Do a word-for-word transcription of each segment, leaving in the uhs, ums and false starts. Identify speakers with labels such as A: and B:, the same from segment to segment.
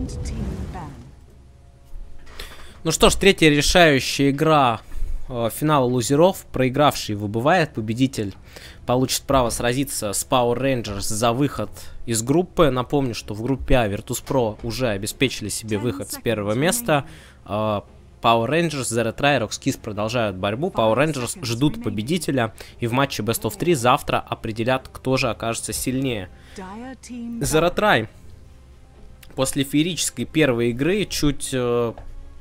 A: Ну что ж, третья решающая игра э, финала лузеров. Проигравший выбывает, победитель получит право сразиться с Power Rangers за выход из группы. Напомню, что в группе А Virtus.pro уже обеспечили себе выход с первого места. Э, Power Rangers, Zero Try, Roxkiss продолжают борьбу. Power Rangers ждут победителя. И в матче Best of три завтра определят, кто же окажется сильнее. Zero Try после феерической первой игры чуть... Э,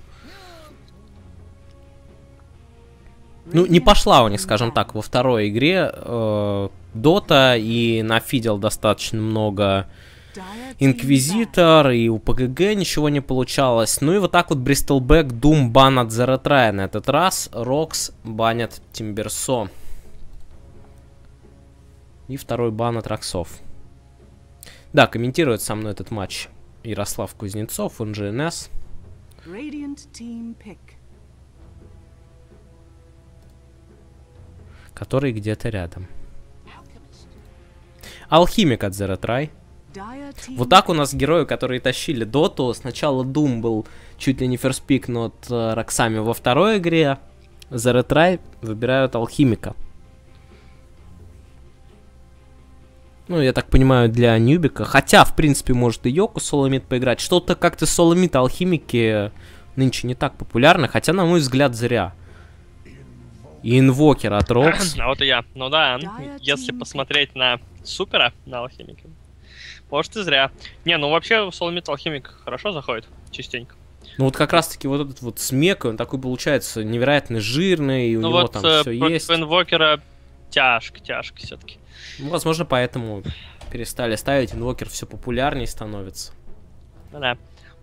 A: Ну, не пошла у них, скажем так, во второй игре э, Дота, и нафидел достаточно много Инквизитор, и у ПГГ ничего не получалось. Ну и вот так вот Bristleback, Doom банят Zero Try на этот раз, Рокс банят Тимберсо. И второй бан от Роксов. Да, комментирует со мной этот матч Ярослав Кузнецов, он же эн эс. Который где-то рядом. Алхимик от Zero Try. Вот так у нас герои, которые тащили Доту. Сначала Doom был чуть ли не ферспик, но от uh, Роксами во второй игре. Zero Try выбирают Алхимика. Ну, я так понимаю, для Ньюбика. Хотя, в принципе, может и Йоку соло-мид поиграть. Что-то как-то соло-мид Алхимики нынче не так популярны. Хотя, на мой взгляд, зря. И инвокер от Рокс.
B: А вот и я. Ну да, если посмотреть на Супера, на Алхимика, может и зря. Не, ну вообще соло-мид Алхимик хорошо заходит, частенько.
A: Ну вот как раз таки вот этот вот смек, он такой получается невероятно жирный, и у
B: ну
A: него
B: вот,
A: там
B: э,
A: все
B: против
A: есть.
B: инвокера тяжко, тяжко все-таки.
A: Ну, возможно, поэтому перестали ставить, инвокер все популярнее становится.
B: Ну да.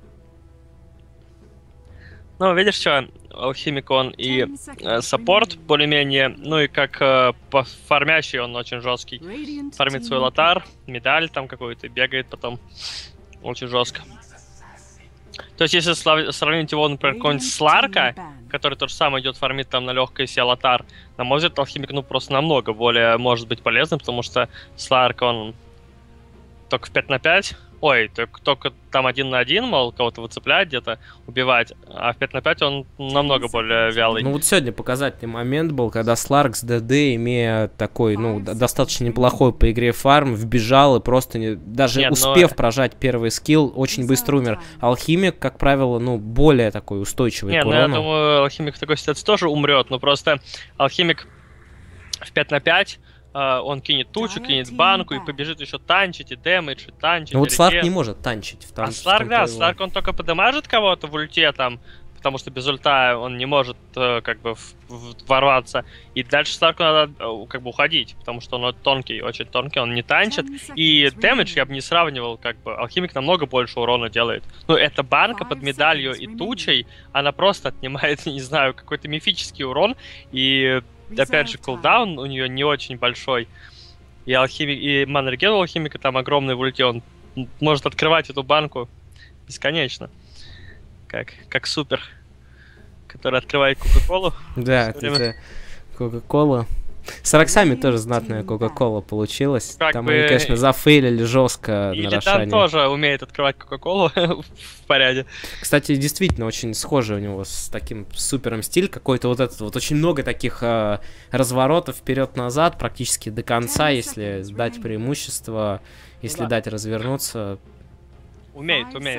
B: Ну, видишь, что Алхимик он и э, саппорт более-менее, ну и как э, по фармящий он очень жесткий. Фармит свой лотар, медаль там какой-то, бегает потом очень жестко. То есть, если сравнить его, например, какого-нибудь Сларка, который то же самое идет фармит там на легкой себе лотар, на мой взгляд, Алхимик ну просто намного более может быть полезным, потому что Сларк он только в пять на пять. Ой, только, только там один на один, мол, кого-то выцеплять где-то, убивать, а в пять на пять он намного более вялый.
A: Ну вот сегодня показательный момент был, когда Сларк с ДД, имея такой, ну, достаточно неплохой по игре фарм, вбежал и просто, не, даже Нет, успев но... прожать первый скилл, очень быстро умер. Алхимик, как правило, ну, более такой устойчивый
B: Нет,
A: к урону.
B: ну я думаю, Алхимик в такой ситуации тоже умрет, но просто Алхимик в пять на пять... Uh, он кинет тучу, кинет банку и побежит еще танчить, и дэмэдж, и танчить.
A: Ну вот Сларк не может танчить. В
B: а Сларк, да, Сларк он только подамажит кого-то в ульте там, потому что без ульта он не может uh, как бы в, в, ворваться. И дальше Сларку надо uh, как бы уходить, потому что он тонкий, очень тонкий, он не танчит. И дэмэдж я бы не сравнивал, как бы Алхимик намного больше урона делает. Ну это банка под медалью и тучей, она просто отнимает, не знаю, какой-то мифический урон, и... Опять же, кулдаун у нее не очень большой. И алхимик, и манреген у алхимика там огромный в ульте. Он может открывать эту банку бесконечно. Как, как Супер, который открывает Кока-Колу.
A: Да, это Кока-Кола. С Роксами тоже знатная Кока-Кола получилась.
B: Как
A: там
B: бы...
A: они, конечно, зафейлили жестко
B: и
A: на
B: Лидан
A: Рошане.
B: тоже умеет открывать Кока-Колу в порядке.
A: Кстати, действительно, очень схожий у него с таким супером стиль. Какой-то вот этот вот. Очень много таких э, разворотов вперед-назад, практически до конца, если дать преимущество, если да. дать развернуться.
B: Умеет, умеет.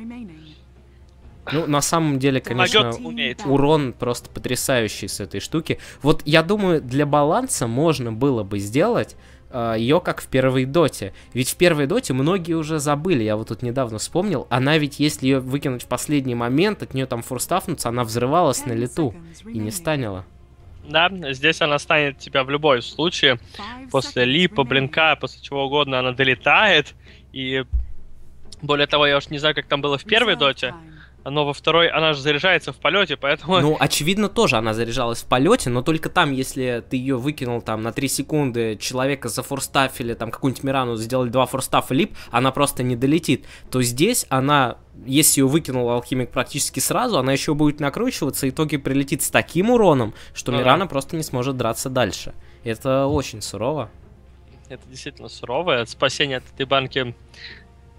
A: Ну, на самом деле, конечно, урон просто потрясающий с этой штуки. Вот, я думаю, для баланса можно было бы сделать э, ее как в первой доте. Ведь в первой доте многие уже забыли, я вот тут недавно вспомнил, она ведь, если ее выкинуть в последний момент, от нее там форстафнуться, она взрывалась на лету и не станила.
B: Да, здесь она станет тебя в любом случае. После липа, блинка, после чего угодно она долетает. И более того, я уж не знаю, как там было в первой доте. Но во второй она же заряжается в полете, поэтому...
A: Ну, очевидно, тоже она заряжалась в полете, но только там, если ты ее выкинул там на три секунды, человека зафорстафили, там какую-нибудь Мирану сделали два форстафа лип, она просто не долетит. То здесь она, если ее выкинул алхимик практически сразу, она еще будет накручиваться, и в итоге прилетит с таким уроном, что ага. Мирана просто не сможет драться дальше. Это очень сурово.
B: Это действительно сурово. Спасение от этой банки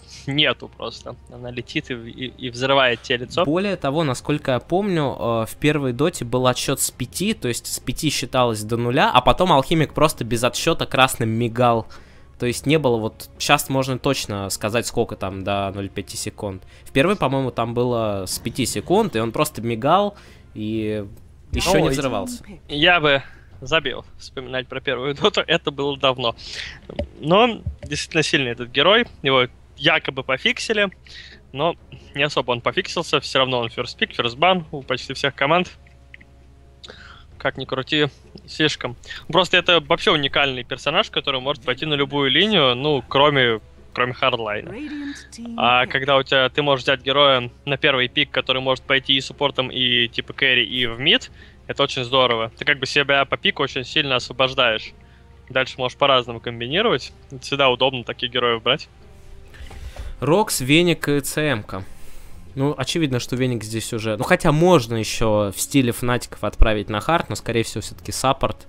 B: нету просто. Она летит и, и, и взрывает тебе лицо.
A: Более того, насколько я помню, в первой доте был отсчет с пяти, то есть с пяти считалось до нуля, а потом алхимик просто без отсчета красным мигал. То есть не было вот... Сейчас можно точно сказать, сколько там до ноль целых пяти секунд. В первой, по-моему, там было с пяти секунд, и он просто мигал и еще
B: Ой,
A: не взрывался.
B: Я бы забил вспоминать про первую доту, это было давно. Но действительно сильный этот герой, его якобы пофиксили, но не особо он пофиксился, все равно он first pick, first ban у почти всех команд. Как ни крути, слишком. Просто это вообще уникальный персонаж, который может пойти на любую линию, ну, кроме, кроме хардлайна. А когда у тебя ты можешь взять героя на первый пик, который может пойти и суппортом, и типа кэрри, и в мид, это очень здорово. Ты как бы себя по пику очень сильно освобождаешь. Дальше можешь по-разному комбинировать. Это всегда удобно таких героев брать.
A: Рокс, Веник и ЦМ-ка. Ну, очевидно, что Веник здесь уже... Ну, хотя можно еще в стиле фнатиков отправить на хард, но, скорее всего, все-таки саппорт.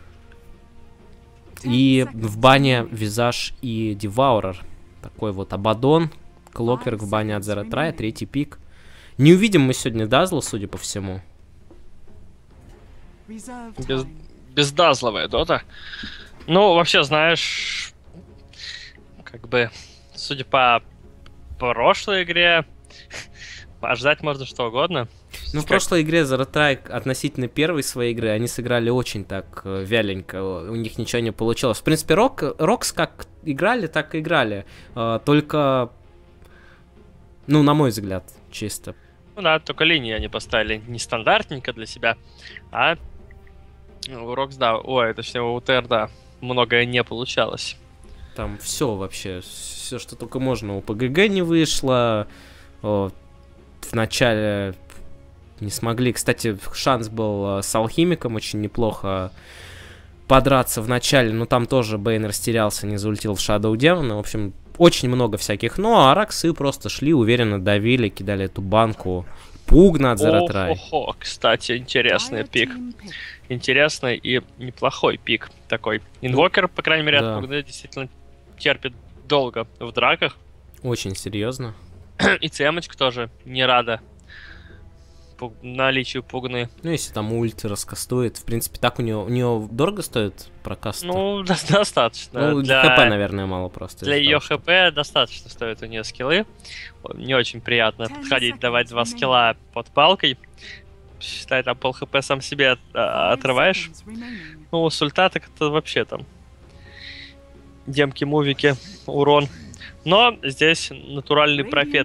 A: И в бане Визаж и Деваурер. Такой вот Абадон. Клокверк в бане от Зеротрая, третий пик. Не увидим мы сегодня Дазла, судя по всему.
B: Без... Бездазловая дота. Ну, вообще, знаешь... Как бы... Судя по прошлой игре... Ожидать можно что угодно.
A: Ну, в
B: как...
A: прошлой игре Зеротрай относительно первой своей игры, они сыграли очень так э, вяленько, у них ничего не получилось. В принципе, Рок, Рокс как играли, так и играли, э, только, ну, на мой взгляд, чисто.
B: Ну да, только линии они поставили не стандартненько для себя, а у Рокс, да, ой, точнее у УТР, да, многое не получалось.
A: Там все вообще, все, что только можно, у ПГГ не вышло, о, в начале не смогли. Кстати, шанс был с Алхимиком очень неплохо подраться в начале, но там тоже Бейн растерялся, не заультил в Shadow Demon. В общем, очень много всяких. Ну, а Араксы просто шли, уверенно давили, кидали эту банку. Пугна от Зеротрай.
B: Ого, кстати, интересный пик. Интересный и неплохой пик такой. Инвокер, по крайней мере,
A: да.
B: от Пугны действительно терпит долго в драках.
A: Очень серьезно.
B: И ЦМочка тоже не рада пуг... наличию Пугны.
A: Ну, если там ульт раскастует, в принципе, так у нее, у нее дорого стоит прокаст?
B: Ну, до достаточно.
A: Ну, для ХП, наверное, мало просто.
B: Для ее того, ХП что... достаточно стоит у нее скиллы. Не очень приятно подходить, давать два скилла под палкой. Считай, там пол ХП сам себе от, а, отрываешь. Ну, с ульта так это вообще там демки, мувики, урон. Но здесь натуральный профет.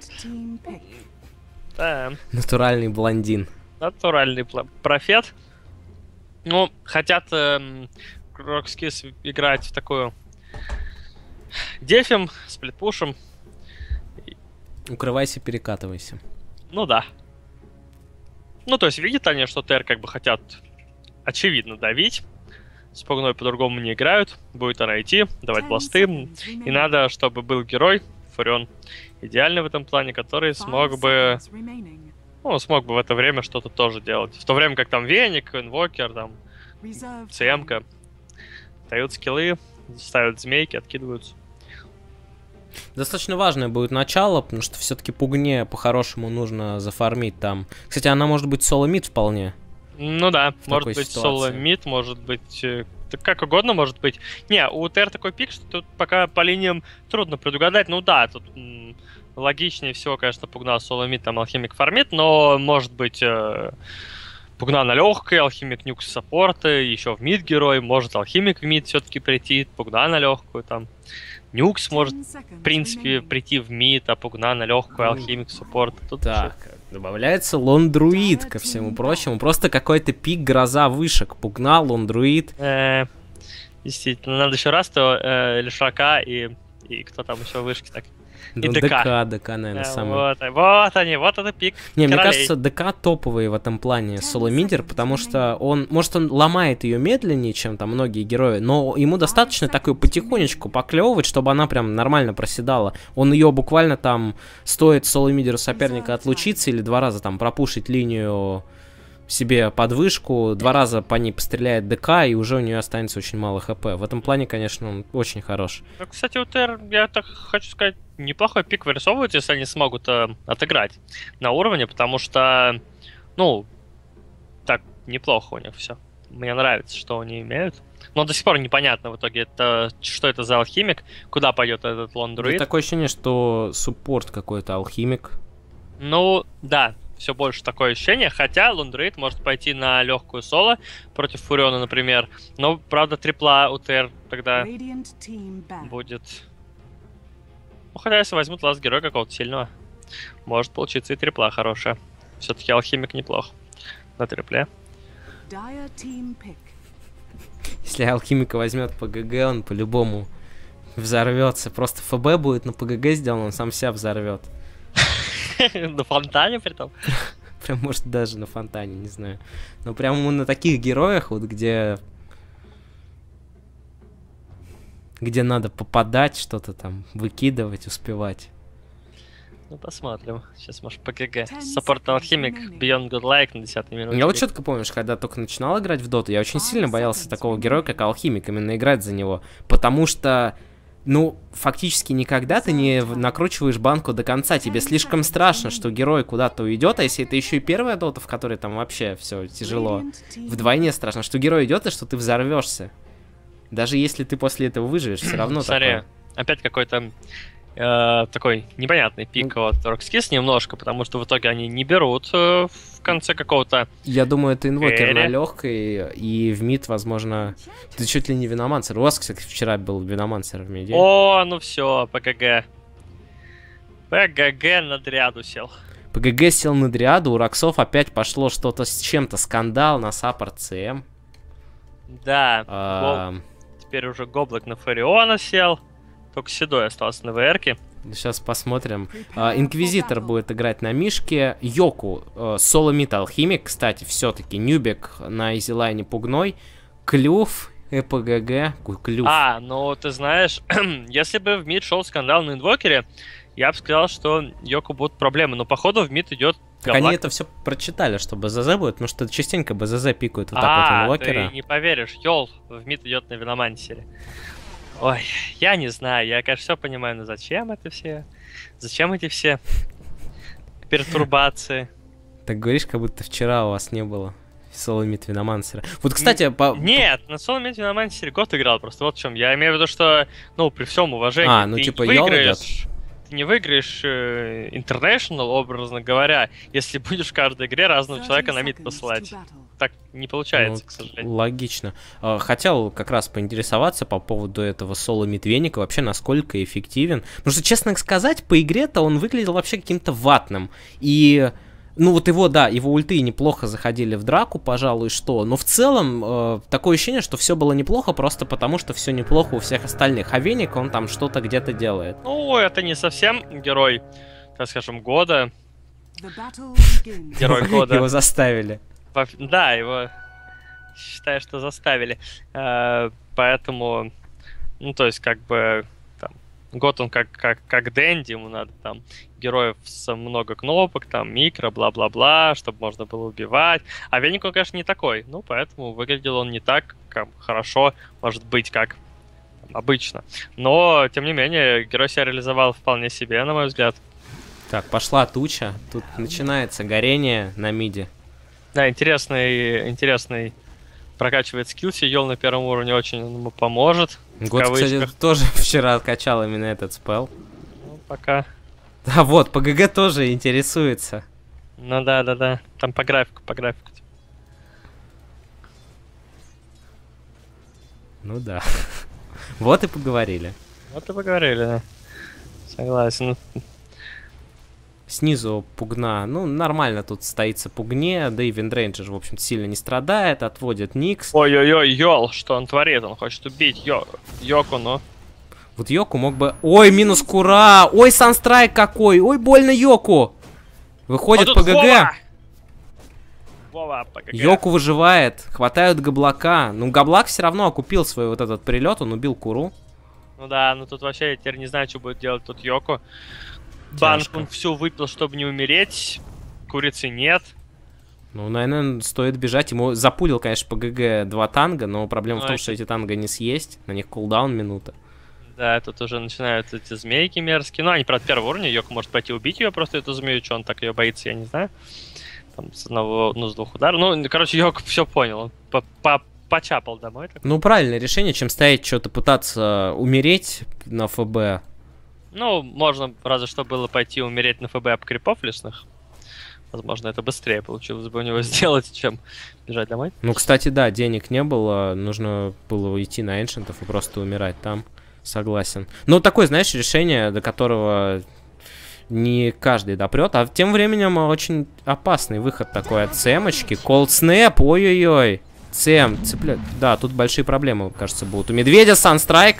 B: Да.
A: Натуральный блондин.
B: Натуральный профет. Ну, хотят эм, Рокскис играть в такую дефим, сплитпушем.
A: Укрывайся, перекатывайся.
B: Ну да. Ну, то есть видят они, что ТР как бы хотят очевидно давить. С Пугной по-другому не играют. Будет она идти, давать бласты. И надо, чтобы был герой, Фурион, идеальный в этом плане, который смог бы... Ну, смог бы в это время что-то тоже делать. В то время как там Веник, Инвокер, там, ЦМ-ка дают скиллы, ставят змейки, откидываются.
A: Достаточно важное будет начало, потому что все-таки Пугне по-хорошему нужно зафармить там. Кстати, она может быть соло-мид вполне.
B: Ну да, может быть соло-мид, может быть... Как угодно может быть. Не, у ТР такой пик, что тут пока по линиям трудно предугадать. Ну да, тут м, логичнее всего, конечно, Пугна соло-мид, там Алхимик фармит, но может быть э, Пугна на легкой, Алхимик нюкс саппорта, еще в мид герой, может Алхимик в мид все-таки прийти, Пугна на легкую, там Нюкс может, в принципе, прийти в мид, а Пугна на легкую, Алхимик саппорт. Тут
A: так, еще... добавляется Лон-Друид ко всему прочему. Просто какой-то пик гроза вышек. Пугна, Лон-Друид.
B: Э, действительно, надо еще раз, то э, Лешака и, и кто там еще вышки так. И
A: ну,
B: ДК.
A: ДК, ДК, наверное,
B: э,
A: самый.
B: Вот, вот они, вот это пик.
A: Не,
B: королей.
A: мне кажется, ДК топовый в этом плане соло-мидер, потому что он, может, он ломает ее медленнее, чем там многие герои, но ему достаточно такой потихонечку поклевывать, чтобы она прям нормально проседала. Он ее буквально там, стоит соло-мидеру соперника отлучиться или два раза там пропушить линию себе под вышку, два раза по ней постреляет ДК, и уже у нее останется очень мало хп. В этом плане, конечно, он очень хорош.
B: Ну, кстати, у ТР, я так хочу сказать, неплохой пик вырисовывают, если они смогут э, отыграть на уровне, потому что, ну, так неплохо у них все. Мне нравится, что они имеют. Но до сих пор непонятно в итоге, это, что это за алхимик, куда пойдет этот лон-друид.
A: Такое ощущение, что суппорт какой-то, алхимик.
B: Ну, да, все больше такое ощущение, хотя лон-друид может пойти на легкую соло против Фуриона, например. Но, правда, трипла у ТР тогда будет... Ну, хотя если возьмут ласт героя какого-то сильного, может получиться и трипла хорошая. Все-таки алхимик неплох на трипле.
A: Если алхимика возьмет ПГГ, он по-любому взорвется. Просто ФБ будет на ПГГ сделан, он сам себя взорвет.
B: На фонтане при том?
A: Прям, может, даже на фонтане, не знаю. Но прям на таких героях, вот где... Где надо попадать, что-то там выкидывать, успевать.
B: Ну, посмотрим. Сейчас, может, ПГГ. Саппорт алхимик, Beyond Godlike на десятой минуте.
A: Я вот четко помнишь, когда только начинал играть в доту, я очень сильно боялся такого героя, как алхимик, именно играть за него. Потому что, ну, фактически никогда ты не накручиваешь банку до конца. Тебе слишком страшно, что герой куда-то уйдет, а если это еще и первая дота, в которой там вообще все тяжело, вдвойне страшно, что герой идет и что ты взорвешься. Даже если ты после этого выживешь, все равно
B: Смотри,
A: такое.
B: Опять какой-то э, такой непонятный пик от Rockskis немножко, потому что в итоге они не берут э, в конце какого-то...
A: Я думаю, это инвокер
B: Кэрри.
A: на легкой, и в мид, возможно... Ты чуть ли не виномансер. У вас, кстати, вчера был виномансер в миде.
B: О, ну все, ПГГ. ПГГ на дряду сел.
A: ПГГ сел на дриаду, у Роксов опять пошло что-то с чем-то, скандал на саппорт ЦМ.
B: Да,
A: А,
B: гол- теперь уже Гоблок на Фариона сел. Только Седой остался на ВРке.
A: Сейчас посмотрим. А, Инквизитор будет играть на Мишке. Йоку, э, соло мид алхимик, кстати, все-таки. Нюбик на изилайне пугной. Клюв, ЭПГГ. Ой, клюв.
B: А, ну ты знаешь, если бы в мид шел скандал на инвокере, я бы сказал, что Йоку будут проблемы. Но походу в мид идет
A: Так
B: Гоблак.
A: они это все прочитали, что БЗЗ будет, потому что частенько БЗЗ пикают вот так
B: А,
A: вот инвокера.
B: ты не поверишь, Йол в мид идет на Виномансере. Ой, я не знаю, я, конечно, все понимаю, но зачем это все? Зачем эти все пертурбации?
A: Так говоришь, как будто вчера у вас не было соло мид виномансера. Вот, кстати, по...
B: Нет, на соло мид Виномансере год играл, просто вот в чем. Я имею в виду, что, ну, при всем уважении,
A: А, ну,
B: ты
A: типа,
B: не
A: Йол
B: выиграешь, ты не выиграешь э, International, образно говоря, если будешь в каждой игре разного человека на мид посылать. Так не получается,
A: Ну,
B: к сожалению.
A: логично. А, Хотел как раз поинтересоваться по поводу этого соло Митвеника, вообще насколько эффективен. Потому что, честно сказать, по игре-то он выглядел вообще каким-то ватным. И, ну вот его, да, его ульты неплохо заходили в драку, пожалуй, что. Но в целом, э, такое ощущение, что все было неплохо, просто потому что все неплохо у всех остальных. А Веник, он там что-то где-то делает.
B: Ну, это не совсем герой, так скажем, года. Герой года.
A: Его заставили.
B: Во- Да, его считаю, что заставили. Э, Поэтому, ну, то есть, как бы, там, год он как, как, как Дэнди, ему надо там героев с много кнопок, там, микро, бла-бла-бла, чтобы можно было убивать. А Веник, он, конечно, не такой. Ну, поэтому выглядел он не так как хорошо, может быть, как обычно. Но, тем не менее, герой себя реализовал вполне себе, на мой взгляд.
A: Так, пошла туча. Тут начинается горение на миде.
B: Да, интересный, интересный прокачивает скилл, Йол на первом уровне очень он ему поможет. в
A: Год, кстати,
B: кавычках.
A: тоже вчера откачал именно этот спел.
B: Ну, пока.
A: А вот, ПГГ тоже интересуется.
B: Ну да, да, да. Там по графику, по графику.
A: Ну да. Вот и поговорили.
B: Вот и поговорили, да. Согласен.
A: Снизу пугна, ну, нормально тут стоится пугне, да и Виндрейнджер, в общем-то, сильно не страдает, отводит Никс.
B: Ой-ой-ой, Йол, что он творит? Он хочет убить Йо... Йоку, но...
A: Вот Йоку мог бы... Ой, минус Кура! Ой, Санстрайк какой! Ой, больно Йоку! Выходит
B: А тут
A: ПГГ.
B: Вова! Вова, ПГГ.
A: Йоку выживает, хватают Габлака. Ну, Габлак все равно окупил свой вот этот прилет, он убил Куру.
B: Ну да, ну тут вообще я теперь не знаю, что будет делать тут Йоку. Банк
A: Тяжко.
B: он всю выпил, чтобы не умереть. Курицы нет.
A: Ну, наверное, стоит бежать. Ему запулил, конечно, ПГГ два танга, но проблема в том,
B: Ну,
A: что эти танга не съесть. На них кулдаун минута.
B: Да, тут уже начинают эти змейки мерзкие. Ну, они, правда, первого уровня. Йоко может пойти убить ее, просто эту змею. Что он так ее боится, я не знаю. Там с одного, ну, с двух ударов. Ну, короче, Йоко все понял. Он по -по почапал домой. Так.
A: Ну, правильное решение, чем стоять, что-то пытаться умереть на ФБ.
B: Ну, можно разве что было пойти умереть на ФБ об крипов лесных. Возможно, это быстрее получилось бы у него сделать, чем бежать домой.
A: Ну, кстати, да, денег не было, нужно было идти на эншентов и просто умирать там. Согласен. Ну, такое, знаешь, решение, до которого не каждый допрет. А тем временем очень опасный выход такой от Сэмочки. Cold Snap, ой-ой-ой. Сэм, цепля... Да, тут большие проблемы, кажется, будут. У Медведя Санстрайк.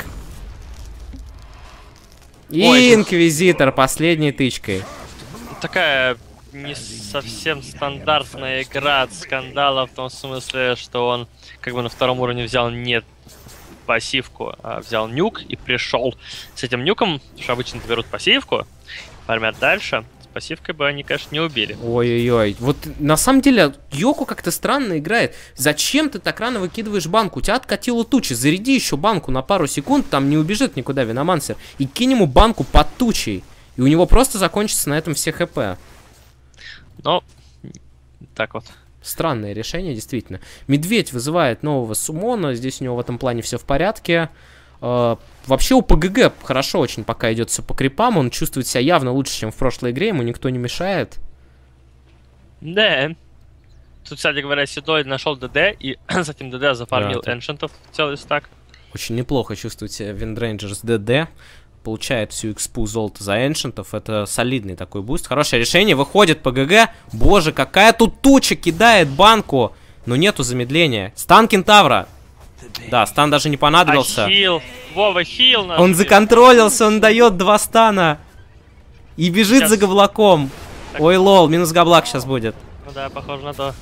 A: И
B: Ой,
A: Инквизитор последней тычкой.
B: Такая не совсем стандартная игра от Скандала в том смысле, что он как бы на втором уровне взял не пассивку, а взял нюк и пришел с этим нюком, потому что обычно берут пассивку, фармят дальше. С пассивкой бы они, конечно, не убили.
A: Ой-ой-ой. Вот на самом деле Йоко как-то странно играет. Зачем ты так рано выкидываешь банку? У тебя откатила туча. Заряди еще банку на пару секунд, там не убежит никуда Виномансер. И кинь ему банку под тучей. И у него просто закончится на этом все хп.
B: Ну, так вот.
A: Странное решение, действительно. Медведь вызывает нового суммона. Здесь у него в этом плане все в порядке. Э, вообще у ПГГ хорошо очень пока идет все по крипам. Он чувствует себя явно лучше, чем в прошлой игре. Ему никто не мешает.
B: Да. Тут, кстати говоря, Седой нашел ДД и с этим ДД зафармил
A: да,
B: эншентов целый стак.
A: Очень неплохо чувствует себя Виндрейнджер с ДД. Получает всю экспу золота за эншентов. Это солидный такой буст. Хорошее решение. Выходит ПГГ. Боже, какая тут туча кидает банку. Но нету замедления. Стан Кентавра. Да, стан даже не понадобился.
B: А хил. Вова, хил наш.
A: Он законтролился, он дает два стана. И бежит сейчас за Габлаком. Так. Ой, лол, минус Габлак сейчас будет.
B: Ну да, похоже на то.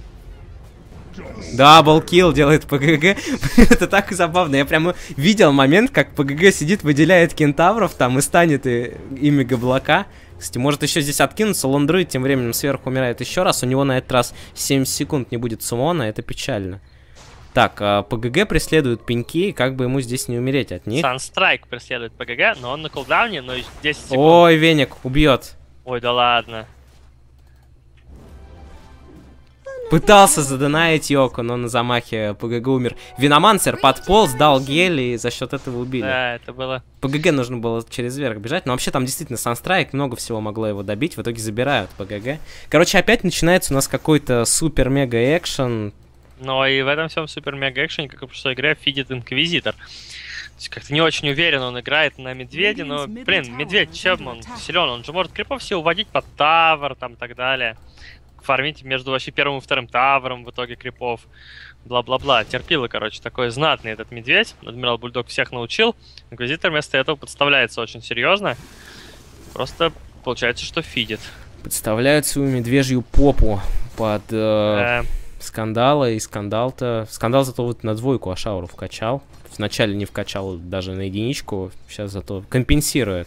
A: Даблкил делает ПГГ. Это так забавно. Я прямо видел момент, как ПГГ сидит, выделяет кентавров там и станет и, ими Габлака. Кстати, может еще здесь откинуться. Лондры тем временем сверху умирает еще раз. У него на этот раз семьдесят секунд не будет суммона. Это печально. Так, а ПГГ преследует пеньки. Как бы ему здесь не умереть от них.
B: Санстрайк преследует ПГГ, но он на кулдауне, но десять секунд.
A: Ой, Веник убьет.
B: Ой, да ладно.
A: Пытался задонаить Йоко, но на замахе ПГГ умер. Виномансер подполз, дал гель и за счет этого убили.
B: Да, это было...
A: ПГГ нужно было через верх бежать, но вообще там действительно Санстрайк, много всего могло его добить, в итоге забирают ПГГ. Короче, опять начинается у нас какой-то супер-мега-экшен.
B: Но и в этом всем супер-мега-экшене, как и в прошлой игре, фидит Инквизитор. То есть как-то не очень уверенно он играет на Медведе, но, блин, Медведь, чем он силен? Он же может крипов все уводить под тавр, там, и так далее. Фармить между вообще первым и вторым тавром в итоге крипов. Бла-бла-бла. Терпило, короче, такой знатный этот медведь. Адмирал Бульдог всех научил. Инквизитор вместо этого подставляется очень серьезно. Просто получается, что фидит.
A: Подставляют свою медвежью попу под э, э. скандала. И скандал-то... Скандал зато вот на двойку Ашауру вкачал. Вначале не вкачал даже на единичку. Сейчас зато компенсирует.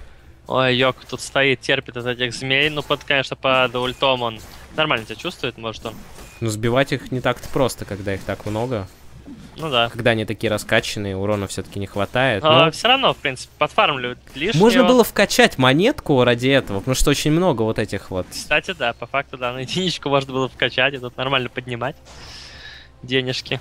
B: Ой, Йоко тут стоит, терпит от этих змей. Ну, под, конечно, под ультом он нормально себя чувствует, может он.
A: Ну, сбивать их не так-то просто, когда их так много.
B: Ну да.
A: Когда они такие раскачанные, урона все-таки не хватает.
B: А,
A: но...
B: Все равно, в принципе, подфармливают лишнего.
A: Можно было вкачать монетку ради этого, потому что очень много вот этих вот.
B: Кстати, да, по факту, да, на единичку можно было вкачать и тут нормально поднимать денежки.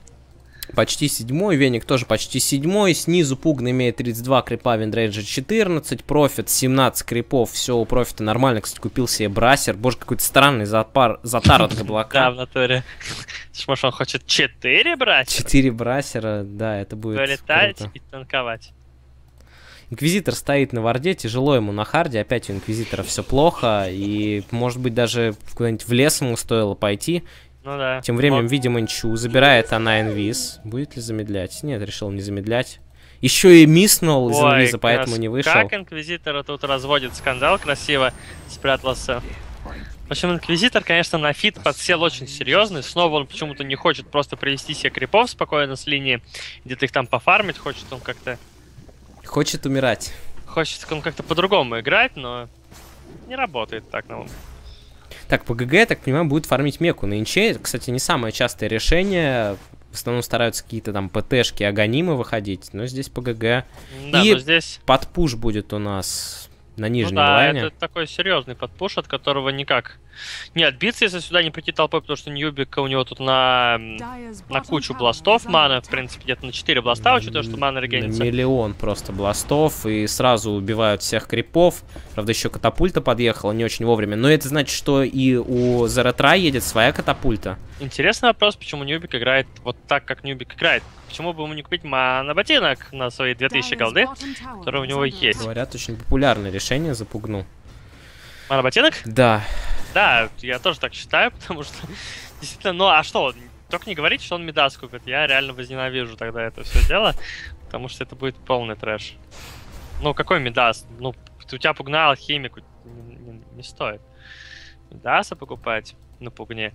A: Почти седьмой, Веник тоже почти седьмой. Снизу Пугна имеет тридцать два крипа, Виндрейнджер четырнадцать, Профит семнадцать крипов. Все у Профита нормально. Кстати, купил себе Брасер. Боже, какой-то странный затар, затар от Габлака.
B: Да, в натуре. Может, он хочет четыре Брасера?
A: четыре Брасера, да, это будет
B: вылетать круто. И танковать.
A: Инквизитор стоит на варде, тяжело ему на харде. Опять у Инквизитора все плохо. И, может быть, даже куда-нибудь в лес ему стоило пойти.
B: Ну да.
A: Тем временем, вот. Видимо, Нчу забирает она инвиз. Будет ли замедлять? Нет, решил не замедлять. Еще и мисснул из инвиза, поэтому не вышел.
B: Как Инквизитора тут разводит скандал красиво, спрятался. В общем, Инквизитор, конечно, на фит подсел очень серьезный. Снова он почему-то не хочет просто привести себе крипов спокойно с линии, где-то их там пофармить. Хочет он как-то...
A: Хочет умирать.
B: Хочет он как-то по-другому играть, но не работает так, ну...
A: Так, ПГГ, я так понимаю, будет фармить меку на инче. Кстати, не самое частое решение. В основном стараются какие-то там ПТшки, аганимы выходить. Но здесь ПГГ.
B: Да,
A: и
B: но здесь...
A: подпуш будет у нас на нижнем
B: ну, да,
A: лайне.
B: это такой серьезный подпуш, от которого никак не отбиться, если сюда не прийти толпой, потому что Ньюбик у него тут на, на кучу бластов мана, в принципе, где-то на четыре бласта, учитывая, что мана регенится.
A: Миллион просто бластов, и сразу убивают всех крипов. Правда, еще катапульта подъехала не очень вовремя. Но это значит, что и у Заратра едет своя катапульта.
B: Интересный вопрос, почему Ньюбик играет вот так, как Ньюбик играет. Почему бы ему не купить моноботинок на свои две тысячи голды, которые у него есть?
A: Говорят, очень популярное решение, запугну.
B: Моноботинок?
A: Да.
B: Да, я тоже так считаю, потому что действительно, ну а что, только не говорите, что он Мидас купит, я реально возненавижу тогда это все дело, потому что это будет полный трэш. Ну какой Мидас? Ну, у тебя пугна алхимику не, не, не стоит. Мидаса покупать на пугне.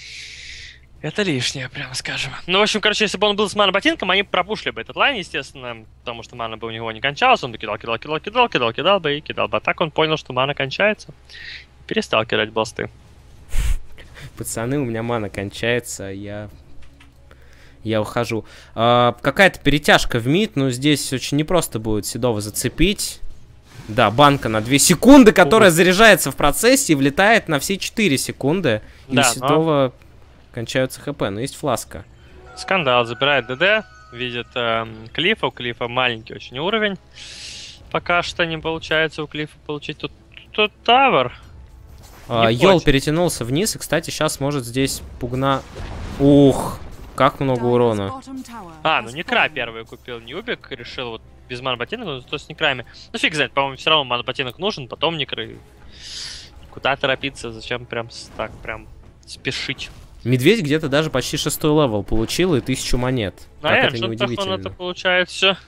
B: Это лишнее, прямо скажем. Ну, в общем, короче, если бы он был с мана-ботинком, они пропушили бы этот лайн, естественно, потому что мана бы у него не кончалась, он бы кидал, кидал, кидал, кидал, кидал, кидал бы и кидал бы. А так он понял, что мана кончается, и перестал кидать бласты.
A: Пацаны, у меня мана кончается, я... Я ухожу. А, какая-то перетяжка в мид, но здесь очень непросто будет Седова зацепить. Да, банка на две секунды, которая заряжается в процессе и влетает на все четыре секунды. И
B: да,
A: у Седова... Но... кончаются хп, но есть фласка.
B: Скандал забирает ДД, видит э, Клифа, у Клифа маленький очень уровень. Пока что не получается у Клифа получить тут, тут тавер.
A: А, Йол перетянулся вниз, и, кстати, сейчас может здесь пугна... Ух, как много урона.
B: А, ну Некра первый купил Ньюбик, решил вот без мана-ботинок, но то с Некрами. Ну фиг знает, по-моему, все равно мана-ботинок нужен, потом Некры. Куда торопиться, зачем прям так, прям спешить.
A: Медведь где-то даже почти шестой левел получил и тысячу монет.
B: Наверное, как это неудивительно. Это получается.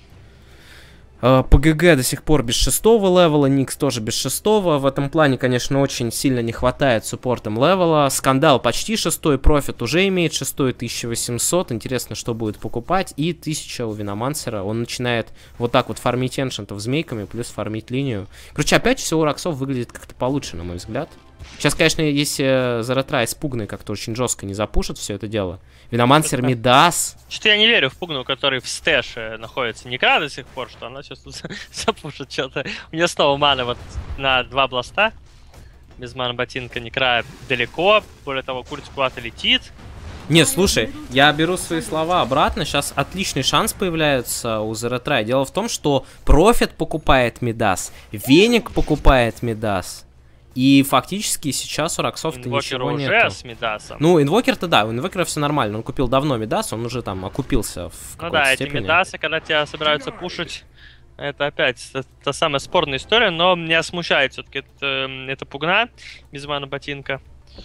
A: ПГГ до сих пор без шестого левела, Никс тоже без шестого. В этом плане, конечно, очень сильно не хватает суппортом левела. Скандал почти шестой, Профит уже имеет шестой, тысяча восемьсот. Интересно, что будет покупать. И тысяча у Виномансера. Он начинает вот так вот фармить эншентов змейками, плюс фармить линию. Короче, опять все у Роксов выглядит как-то получше, на мой взгляд. Сейчас, конечно, если Заратра испуганный как-то очень жестко не запушит все это дело. Виномансер Мидас.
B: Что-то я не верю в пугну, который в стэше находится Некра до сих пор, что она сейчас тут запушит что-то. У нее снова мана вот на два бласта. Без мана-ботинка Некра далеко. Более того, курица куда-то летит.
A: Не, слушай, я беру свои слова обратно. Сейчас отличный шанс появляется у Заратра. Дело в том, что Профит покупает Мидас, Веник покупает Мидас. И фактически сейчас у Роксов-то ничего
B: уже
A: нету.
B: С Мидасом.
A: Ну, инвокер-то да, у инвокера все нормально. Он купил давно Мидас, он уже там окупился в какой-то
B: Ну да,
A: степени.
B: эти Мидасы, когда тебя собираются пушить, это опять та, та самая спорная история, но меня смущает все-таки это, это пугна без мана-ботинка.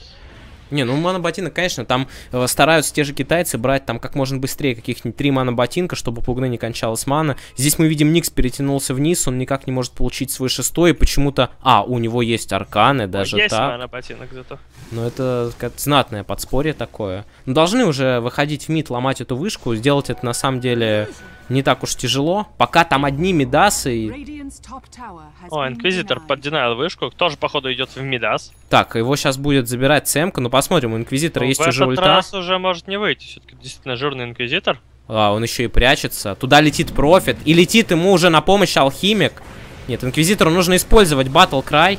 A: Не, ну мана-ботинок, конечно, там э, стараются те же китайцы брать там как можно быстрее каких-нибудь три мана-ботинка, чтобы пугны не кончалась мана. Здесь мы видим, Никс перетянулся вниз, он никак не может получить свой шестой, и почему-то... А, у него есть арканы, даже
B: есть
A: так.
B: мана-ботинок зато.
A: Ну это как знатное подспорье такое. Но должны уже выходить в мид, ломать эту вышку, сделать это на самом деле не так уж тяжело. Пока там одни Мидасы и...
B: О, Инквизитор поддинал вышку, тоже походу идет в Мидас.
A: Так, его сейчас будет забирать Сэмка, ну посмотрим, у Инквизитора
B: ну,
A: есть
B: в
A: уже
B: этот
A: ульта.
B: раз уже может не выйти, все-таки действительно жирный Инквизитор.
A: А, он еще и прячется. Туда летит Профит, и летит ему уже на помощь Алхимик. Нет, Инквизитору нужно использовать Battle Cry.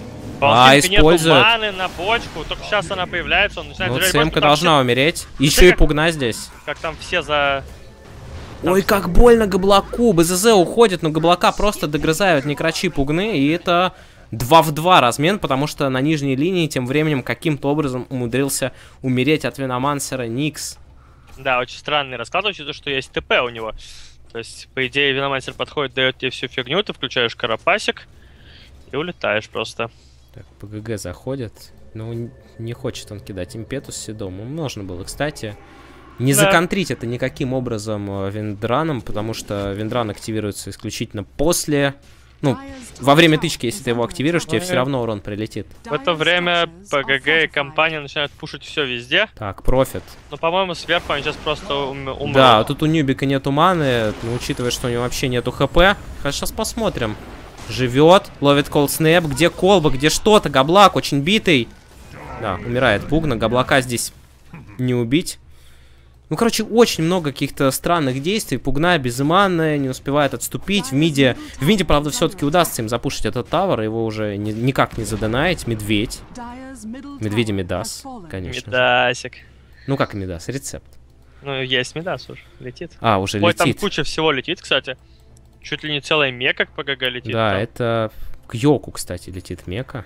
A: А, использует.
B: Нету маны на бочку, только сейчас она появляется, он начинает...
A: Ну, Сэмка должна все... умереть. Еще
B: Ты
A: и
B: как...
A: пугна здесь.
B: Как там все за...
A: Там Ой, все... как больно Габлаку. БЗЗ уходит, но Габлака просто догрызают некрачи пугны, и это два в два размен, потому что на нижней линии тем временем каким-то образом умудрился умереть от Виномансера Никс.
B: Да, очень странный расклад, учитывая, что есть ТП у него. То есть, по идее, Виномансер подходит, дает тебе всю фигню, ты включаешь карапасик и улетаешь просто.
A: Так, ПГГ заходит. Ну, не хочет он кидать импетус Седому. Можно было, кстати, не да. законтрить это никаким образом Виндраном, потому что Виндран активируется исключительно после... Ну, во время тычки, если ты его активируешь, тебе все равно урон прилетит.
B: В это время ПГГ и компания начинают пушить все везде.
A: Так, Профит.
B: Но, по-моему, сверху они сейчас просто ум умрут.
A: Да, тут у Ньюбика нету маны, но учитывая, что у него вообще нету хп. Сейчас посмотрим. Живет, ловит Cold Snap. Где колба, где что-то? Габлак очень битый. Да, умирает пугна. Габлака здесь не убить. Ну, короче, очень много каких-то странных действий. Пугна безыманная, не успевает отступить. В миде, в миде, правда, все-таки удастся им запушить этот тавер. Его уже ни, никак не задонать. Медведь. Медведи Мидас, конечно.
B: Мидасик.
A: Ну, как Мидас? Рецепт.
B: Ну, есть Мидас уже. Летит.
A: А, уже
B: Ой,
A: летит.
B: там куча всего летит, кстати. Чуть ли не целая мека к ПГГ летит.
A: Да,
B: там.
A: это к Йоку, кстати, летит мека.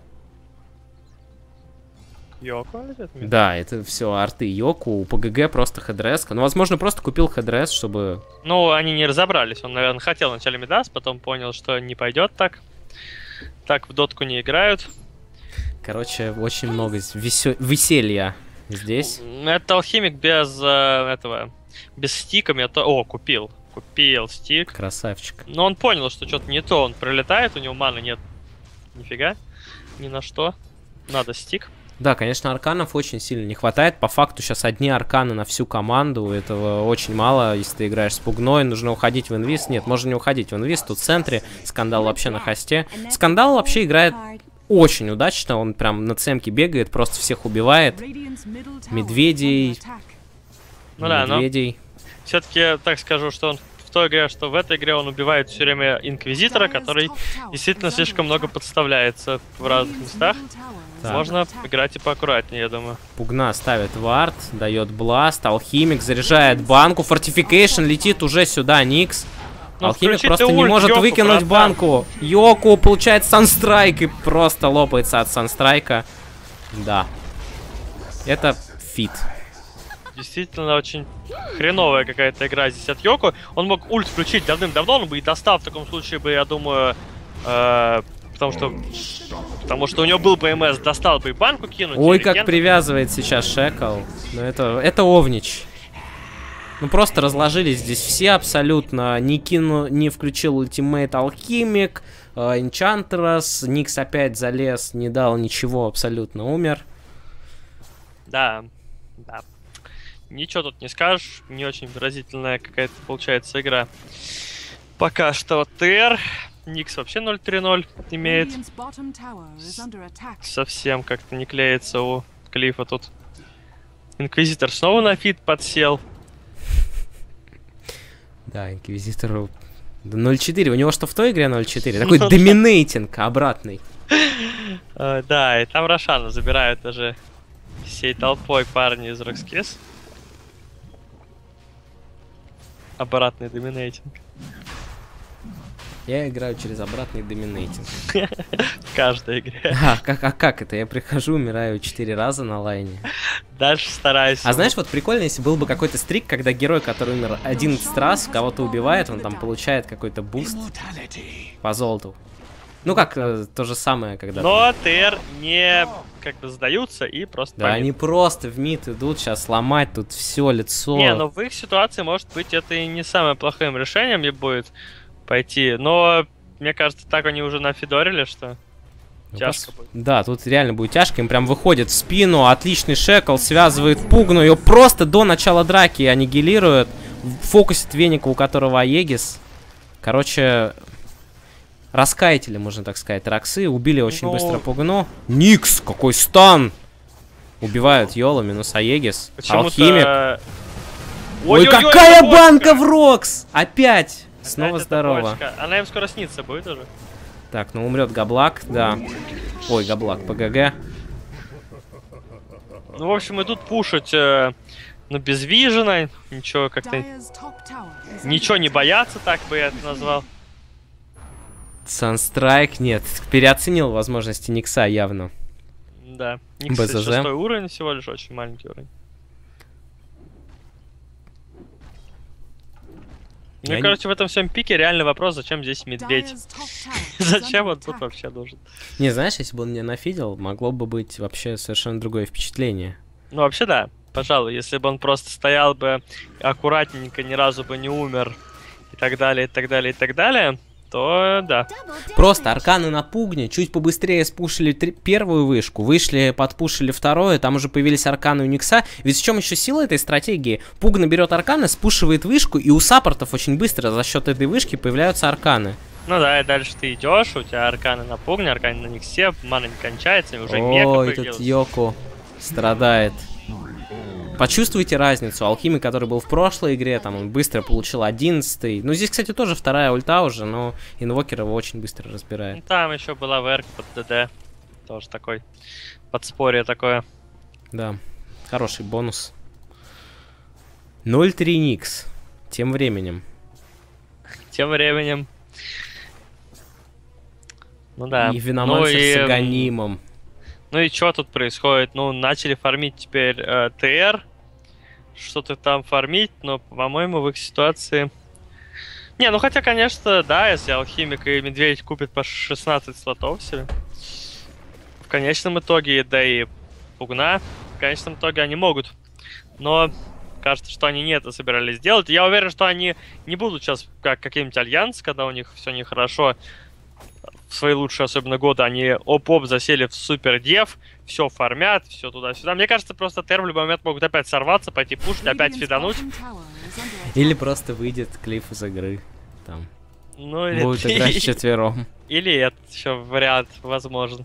B: Йоку летит мека?
A: Да, это все арты Йоку. У ПГГ просто хедреска. Ну, возможно, просто купил хедрес, чтобы...
B: Ну, они не разобрались. Он, наверное, хотел вначале Мидас, потом понял, что не пойдет так. Так в дотку не играют.
A: Короче, очень много весё... веселья здесь.
B: Это алхимик без э, этого... Без стика. Я то... О, купил. Купил стик.
A: Красавчик.
B: Но он понял, что что-то не то. Он прилетает, у него маны нет. Нифига. Ни на что. Надо стик.
A: Да, конечно, арканов очень сильно не хватает. По факту сейчас одни арканы на всю команду. Этого очень мало. Если ты играешь с пугной, нужно уходить в инвиз. Нет, можно не уходить в инвиз. Тут в центре. Скандал вообще на хосте. Скандал вообще играет очень удачно. Он прям на цемке бегает, просто всех убивает. Медведей.
B: Ну да, но
A: Медведей.
B: все-таки так скажу, что он в той игре, что в этой игре он убивает все время Инквизитора, который действительно слишком много подставляется в разных местах.
A: Так.
B: Можно играть и поаккуратнее, я думаю.
A: Пугна ставит вард, дает бласт, алхимик заряжает банку, фортификейшн летит уже сюда, Никс.
B: Ну,
A: Алхимик
B: включи
A: просто
B: ты
A: не
B: ульт,
A: может
B: Йоку,
A: выкинуть
B: братан.
A: банку. Йоку получает санстрайк и просто лопается от санстрайка. Да. Это фит.
B: Действительно очень хреновая какая-то игра здесь от Йоку. Он мог ульт включить давным-давно, он бы и достал в таком случае бы, я думаю, э, потому что потому что у него был бы МС, достал бы и банку кинуть.
A: Ой,
B: и
A: как
B: реген.
A: привязывает сейчас Шекл. Ну это, это Овнич. Ну просто разложились здесь все абсолютно. Не кину, не включил ультимейт Алхимик, Энчантрас, Никс опять залез, не дал ничего, абсолютно умер.
B: Да, да. Ничего тут не скажешь, не очень выразительная какая-то получается игра. Пока что ТР, Никс вообще ноль три ноль имеет. Совсем как-то не клеится у Клифа тут. Инквизитор снова на фит подсел.
A: Да, Инквизитору ноль четыре. У него что в той игре ноль четыре? Такой доминейтинг обратный.
B: Uh, да, и там Рошана забирают даже всей толпой парни из Roxkiss. Обратный доминейтинг.
A: Я играю через обратный доминейтинг.
B: В каждой игре.
A: А как, а как это? Я прихожу, умираю четыре раза на лайне.
B: Дальше стараюсь.
A: А знаешь, вот прикольно, если был бы какой-то стрик, когда герой, который умер одиннадцать раз, кого-то убивает, он там получает какой-то буст по золоту. Ну как, э, то же самое, когда...
B: Но ТР не как бы сдаются и просто...
A: Да,
B: погиб.
A: они просто в мид идут сейчас ломать тут все лицо.
B: Не, ну в их ситуации, может быть, это и не самым плохим решением и будет пойти. Но, мне кажется, так они уже нафидорили, что...
A: Ну,
B: Тяжко
A: пос...
B: будет.
A: Да, тут реально будет тяжко. Им прям выходит в спину. Отличный Шекл, связывает Пугну. Ее просто до начала драки аннигилируют. Фокусит Веника, у которого Аегис. Короче, раскаятели, можно так сказать, Роксы. Убили очень
B: Ну...
A: быстро Пугну. Никс, какой стан! Убивают Йола, минус Аегис. Алхимик. Ой,
B: Ой-ой-ой,
A: какая
B: бочка!
A: банка в Рокс! Опять!
B: Опять
A: Снова
B: эта
A: здорово.
B: бочка. Она им скоро снится будет уже.
A: Так, ну умрет Габлак, да. Ой, Габлак, ПГГ.
B: Ну, в общем, идут пушить, э, ну, без вижена, ничего как-то... Ничего не боятся, так бы я это назвал.
A: Санстрайк, нет, переоценил возможности Никса явно.
B: Да, Никс
A: БЗЗ.
B: шестой уровень всего лишь, очень маленький уровень. Ну,
A: Я
B: и,
A: не-
B: короче, в этом всем пике реальный вопрос, зачем здесь медведь? Зачем он тут вообще нужен?
A: Не, знаешь, если бы он меня нафидел, могло бы быть вообще совершенно другое впечатление.
B: Ну, вообще, да, пожалуй, если бы он просто стоял бы аккуратненько, ни разу бы не умер, и так далее, и так далее, и так далее, то да.
A: Просто арканы на Пугне, чуть побыстрее спушили три- первую вышку, вышли, подпушили вторую, там уже появились арканы у Никса. Ведь в чем еще сила этой стратегии? Пугна берет арканы, спушивает вышку, и у саппортов очень быстро за счет этой вышки появляются арканы.
B: Ну да, и дальше ты идешь, у тебя арканы на Пугне, арканы на Никсе, мана не кончается, и уже мека
A: Ой,
B: появилась.
A: тут Йоку страдает. почувствуйте разницу. Алхимик, который был в прошлой игре, там он быстро получил одиннадцатый. Ну, здесь, кстати, тоже вторая ульта уже, но инвокер его очень быстро разбирает.
B: Там еще была ВР под ДД. Тоже такой подспорье такое.
A: Да, хороший бонус. ноль три Никс. Тем временем.
B: Тем временем. Ну да.
A: И Виномансер
B: ну, и...
A: с Аганимом.
B: Ну и что тут происходит? Ну, начали фармить теперь э, ТР. Что-то там фармить, но, по-моему, в их ситуации... Не, ну хотя, конечно, да, если Алхимик и Медведь купят по шестнадцать слотов себе. В конечном итоге, да и Пугна, в конечном итоге они могут. Но кажется, что они не это собирались делать. Я уверен, что они не будут сейчас как каким-нибудь Альянс, когда у них все нехорошо. В свои лучшие, особенно годы, они оп-оп засели в супер дев, все фармят, все туда-сюда. Мне кажется, просто Тер в любой момент могут опять сорваться, пойти пушить, опять фидануть.
A: Или просто выйдет Клифф из игры. Там.
B: Ну, или...
A: Будет играть вчетвером.
B: Или это еще вариант возможен.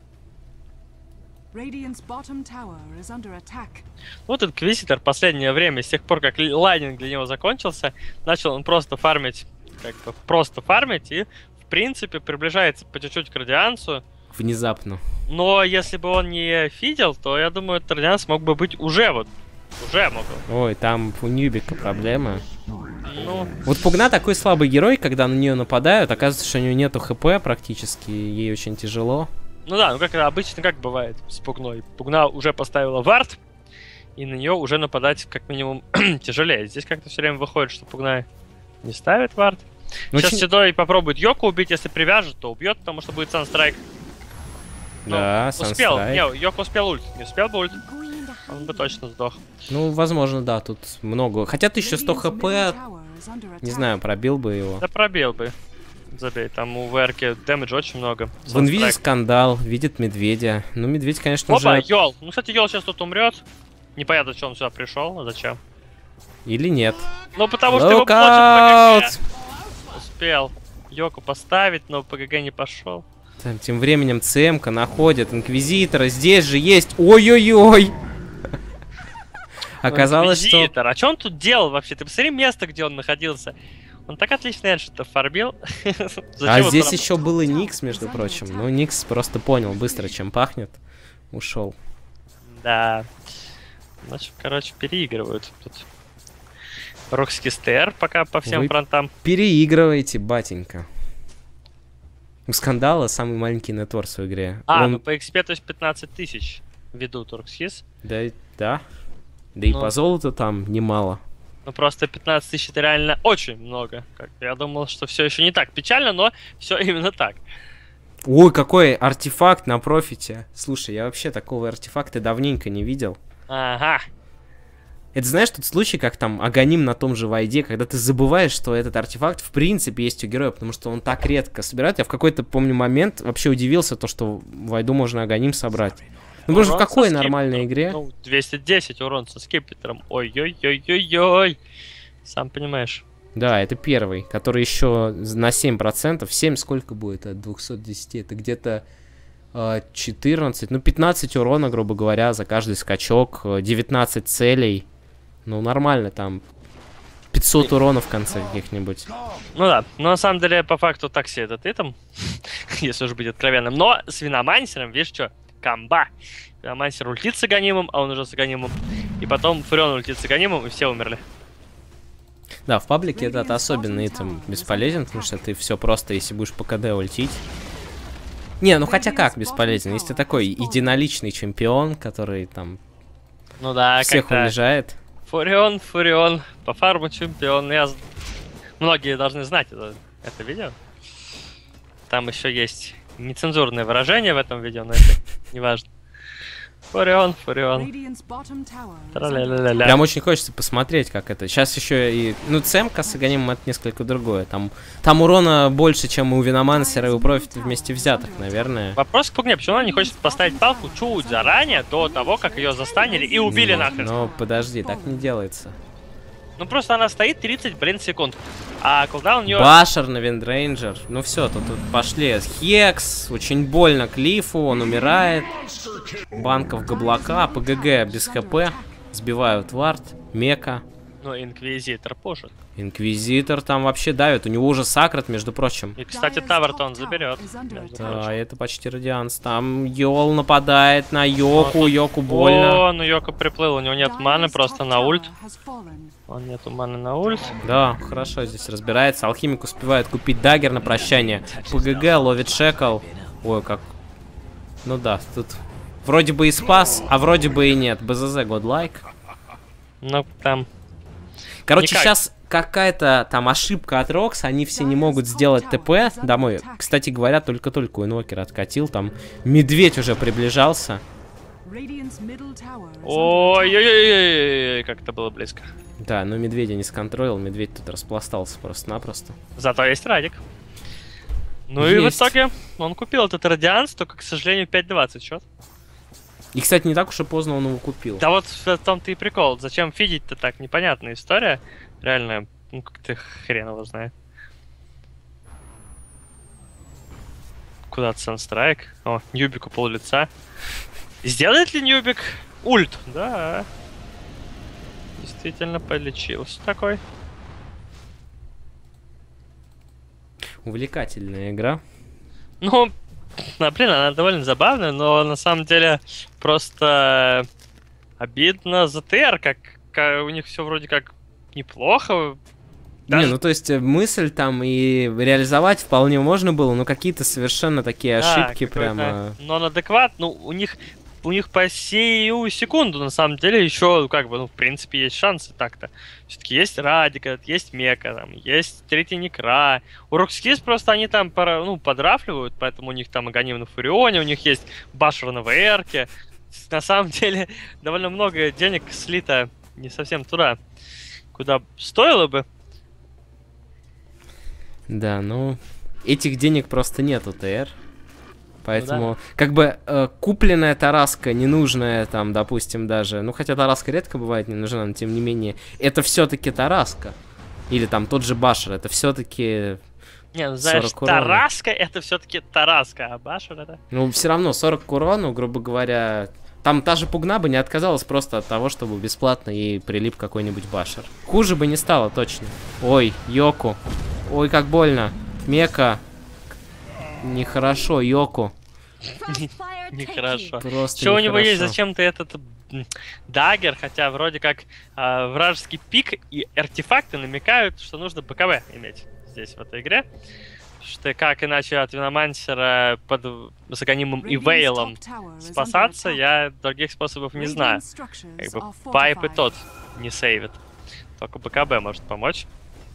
B: Вот Инквизитор в последнее время, с тех пор, как лайнинг для него закончился, начал он просто фармить, как бы просто фармить и, в принципе, приближается по чуть-чуть к Радиансу.
A: Внезапно.
B: Но если бы он не фидел, то, я думаю, этот Радианс мог бы быть уже вот, уже мог бы.
A: Ой, там у Ньюбика проблемы.
B: Ну...
A: Вот Пугна такой слабый герой, когда на нее нападают, оказывается, что у нее нету хп практически, ей очень тяжело.
B: Ну да, ну как обычно, как бывает с Пугной. Пугна уже поставила вард, и на нее уже нападать как минимум тяжелее. Здесь как-то все время выходит, что Пугна не ставит вард. Очень... Сейчас Седой попробует Йоку убить, если привяжет, то убьет, потому что будет Санстрайк.
A: Да,
B: ну, успел. Не, Йока успел ульт. Не успел бы ульт, он бы точно сдох.
A: Ну, возможно, да, тут много. Хотя тысяча сто хп, не знаю, пробил бы его.
B: Да пробил бы. Забей, там у ВРки дэмэджа очень много.
A: В инвизе скандал, видит медведя. Ну, медведь, конечно,
B: Опа,
A: уже...
B: Йол. Ну, кстати, Йол сейчас тут умрет. Непонятно, что он сюда пришел, а зачем.
A: Или нет.
B: Ну, потому что его плачет ПГГ. Успел Йоку поставить, но ПГГ не пошел.
A: Там, тем временем ЦМ-ка находит Инквизитора. Здесь же есть... Ой-ой-ой! Оказалось, что...
B: А что он тут делал вообще? Ты посмотри место, где он находился. Он так отлично что-то фарбил.
A: А здесь еще был и Никс, между прочим. Ну, Никс просто понял быстро, чем пахнет. Ушел.
B: Да. Значит, короче, переигрывают тут. Рокски с ТР пока по всем
A: Вы
B: фронтам.
A: Переигрываете, батенька. У Скандала самый маленький нетворс в игре.
B: А,
A: Он...
B: ну по экспе, то есть пятнадцать тысяч ведут Рокскис.
A: Да, да. Да и ну... по золоту там немало.
B: Ну просто пятнадцать тысяч это реально очень много. Как я думал, что все еще не так печально, но все именно так.
A: Ой, какой артефакт на профите. Слушай, я вообще такого артефакта давненько не видел.
B: Ага.
A: Это знаешь, тот случай, как там Аганим на том же вайде, когда ты забываешь, что этот артефакт в принципе есть у героя, потому что он так редко собирает. Я в какой-то, помню, момент вообще удивился, то, что в вайду можно Аганим собрать. Ну, потому что в какой нормальной игре?
B: Ну, двести десять урон со скипетром. Ой-ой-ой-ой-ой. Сам понимаешь.
A: Да, это первый, который еще на семь процентов. семь сколько будет от двухсот десяти? Это где-то э, четырнадцать, ну пятнадцать урона, грубо говоря, за каждый скачок. девятнадцать целей. Ну, нормально там. пятьсот урона в конце каких-нибудь.
B: Ну да, но на самом деле, по факту, так себе это ты там, если уж быть откровенным. Но с Виномансером, видишь, что? Камба. Виномансер ультит с Аганимом, а он уже с Аганимом. И потом Фурион ультит с Аганимом, и все умерли.
A: Да, в паблике этот особенный итем бесполезен, потому что ты все просто, если будешь по КД ультить. Не, ну хотя как бесполезен, если ты такой единоличный чемпион, который там
B: ну да,
A: всех унижает.
B: Фурион, Фурион, по фарму чемпион. Я... Многие должны знать это, это видео. Там еще есть нецензурное выражение в этом видео, но это не важно. Фурион, Фурион.
A: Прям очень хочется посмотреть, как это. Сейчас еще и... Ну, Цемка с Аганимом это несколько другое. Там, там урона больше, чем у Виномансера и у Профита вместе взятых, наверное.
B: Вопрос к Пугне, почему она не хочет поставить палку чуть заранее, до того, как ее застанили и убили нахрен?
A: Ну, подожди, так не делается.
B: Ну, просто она стоит тридцать, блин, секунд. А кулдаун у нее...
A: Башер на Виндрейнджер. Ну все, тут, тут пошли. Хекс. Очень больно Клиффу, он умирает. Банков Габлака, ПГГ без ХП. Сбивают вард, мека.
B: Ну, инквизитор пушит.
A: Инквизитор там вообще давит. У него уже сакрат, между прочим.
B: И, кстати, тавер-то он заберет.
A: Да, это почти радианс. Там Йол нападает на Йоку. Йоку больно.
B: О, ну Йока приплыл. У него нет маны просто на ульт. Он нету маны на ульт.
A: Да, хорошо здесь разбирается. Алхимик успевает купить даггер на прощание. ПГГ ловит шекл. Ой, как... Ну да, тут вроде бы и спас, а вроде бы и нет. БЗЗ godlike.
B: Ну, там...
A: Короче,
B: Никак.
A: сейчас какая-то там ошибка от Рокс. Они все не могут сделать ТП домой. Кстати говоря, только-только у инвокера откатил. Там медведь уже приближался.
B: Ой-ой-ой, как это было близко.
A: Да, но медведя не сконтролил. Медведь тут распластался просто-напросто.
B: Зато есть Радик. Ну
A: Есть.
B: и в итоге он купил этот радианс, только, к сожалению, пять двадцать счет.
A: И, кстати, не так уж и поздно он его купил.
B: Да вот в том-то и прикол. Зачем фидить-то так? Непонятная история. Реально, ну как-то хрен его знает. Куда-то Санстрайк. О, Ньюбику пол лица. Сделает ли Ньюбик ульт? Да. Действительно полечился такой.
A: Увлекательная игра.
B: Ну, а, блин, она довольно забавная, но на самом деле просто обидно за ТР, как, как у них все вроде как неплохо. Даже...
A: Не, ну то есть мысль там и реализовать вполне можно было, но какие-то совершенно такие
B: да,
A: ошибки прямо...
B: Но он адекват, ну у них у них по сию секунду на самом деле еще как бы, ну в принципе есть шансы так-то. Все-таки есть Радика, есть Мека, там, есть третий Некра. У Рокскис просто они там пора, ну, подрафливают, поэтому у них там Аганим на Фурионе, у них есть Башер на ВРке. На самом деле довольно много денег слито не совсем туда, куда стоило бы.
A: Да, ну, этих денег просто нет у ТР. Поэтому,
B: ну, да.
A: как бы, э, купленная Тараска, ненужная там, допустим, даже... Ну, хотя Тараска редко бывает не нужна, но тем не менее, это все-таки Тараска. Или там тот же Башер, это все-таки...
B: Не, ну знаешь, Тараска это все-таки Тараска, а Башер это...
A: Ну, все равно сорок к урону, грубо говоря... Там та же Пугна бы не отказалась просто от того, чтобы бесплатно ей прилип какой-нибудь Башер. Хуже бы не стало, точно. Ой, Йоку. Ой, как больно. Мека. Нехорошо, Йоку.
B: Нехорошо.
A: Просто
B: Что у него есть
A: нехорошо.
B: зачем-то этот даггер, хотя вроде как э, вражеский пик и артефакты намекают, что нужно БКБ иметь здесь в этой игре. Что как иначе от Виномансера под Саганимом и Вейлом спасаться, я других способов не знаю. Как бы пайп и тот не сейвит. Только БКБ может помочь.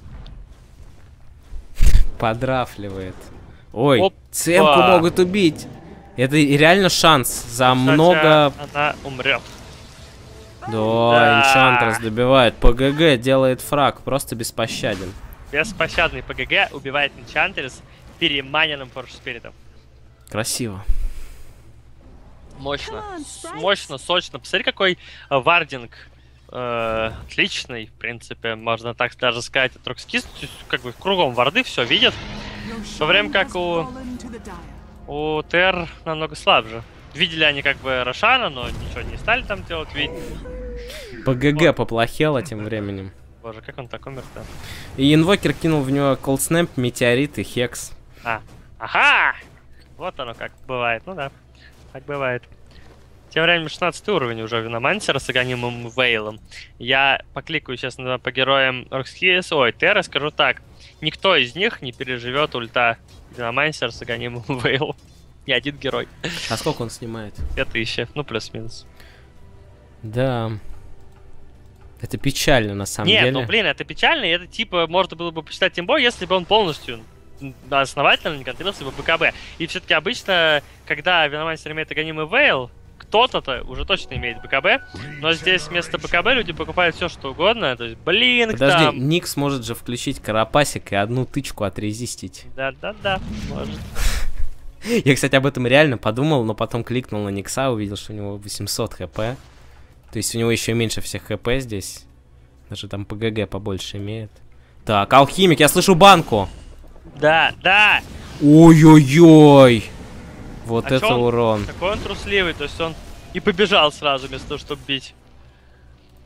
A: Подрафливает. Ой,
B: Опа.
A: Цемку могут убить. Это реально шанс за
B: Кстати,
A: много...
B: она умрет.
A: Да,
B: Да.
A: Энчантрес добивает. ПГГ делает фраг, просто беспощаден.
B: Беспощадный ПГГ убивает Энчантрес переманенным форш-спиритом.
A: Красиво.
B: Мощно. С- Мощно, сочно. Посмотри, какой э, вардинг э, отличный, в принципе, можно так даже сказать, от Рокскис. То есть, как бы кругом варды все видят. В то время как у, у ТР намного слабже. Видели они как бы Рошана, но ничего не стали там делать. Вид...
A: ПГГ поплохело тем временем.
B: Боже, как он так умер-то?
A: И инвокер кинул в него колдснэп, метеорит и хекс.
B: А, ага! Вот оно как бывает, ну да, так бывает. Тем временем шестнадцатый уровень уже Виномансера с Аганимом Вейлом. Я покликаю сейчас на, по героям Рокскис, ой, Терра, скажу так. Никто из них не переживет ульта Виномансера с Аганимом Вейлом. Ни один герой.
A: А сколько он снимает?
B: две тысячи, ну плюс-минус.
A: Да. Это печально на самом
B: Нет,
A: деле.
B: ну блин, это печально, и это типа можно было бы посчитать тем более, если бы он полностью основательно не контролировался бы БКБ. И все-таки обычно, когда Виномансер имеет Аганим и Вейл, кто-то-то уже точно имеет БКБ, но здесь вместо БКБ люди покупают все что угодно, то есть блин,
A: Подожди,
B: там...
A: Никс может же включить карапасик и одну тычку отрезистить.
B: Да-да-да, может.
A: Я, кстати, об этом реально подумал, но потом кликнул на Никса, увидел, что у него восемьсот хп. То есть у него еще меньше всех хп здесь. Даже там ПГГ побольше имеет. Так, алхимик, я слышу банку.
B: Да, да!
A: Ой-ой-ой! Вот
B: А
A: это
B: чё он-
A: урон.
B: Такой он трусливый, то есть он и побежал сразу вместо того, чтобы бить.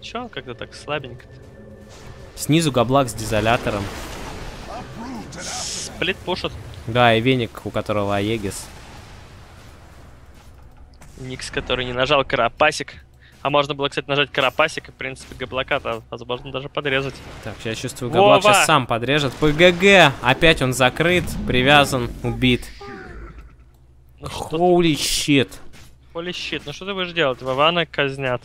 B: чё он как-то так слабенько?
A: Снизу Габлак с дизолятором.
B: Сплит пушит.
A: Да, и веник, у которого Аегис.
B: Никс, который не нажал карапасик. А можно было, кстати, нажать карапасик и, в принципе, Габлака-то, возможно, даже подрезать.
A: Так, я чувствую, Габлак
B: Вова!
A: сейчас сам подрежет. ПГГ! Опять он закрыт, привязан, убит.
B: Ну, что
A: Holy shit.
B: Holy shit, ну что ты будешь делать? Вована казнят.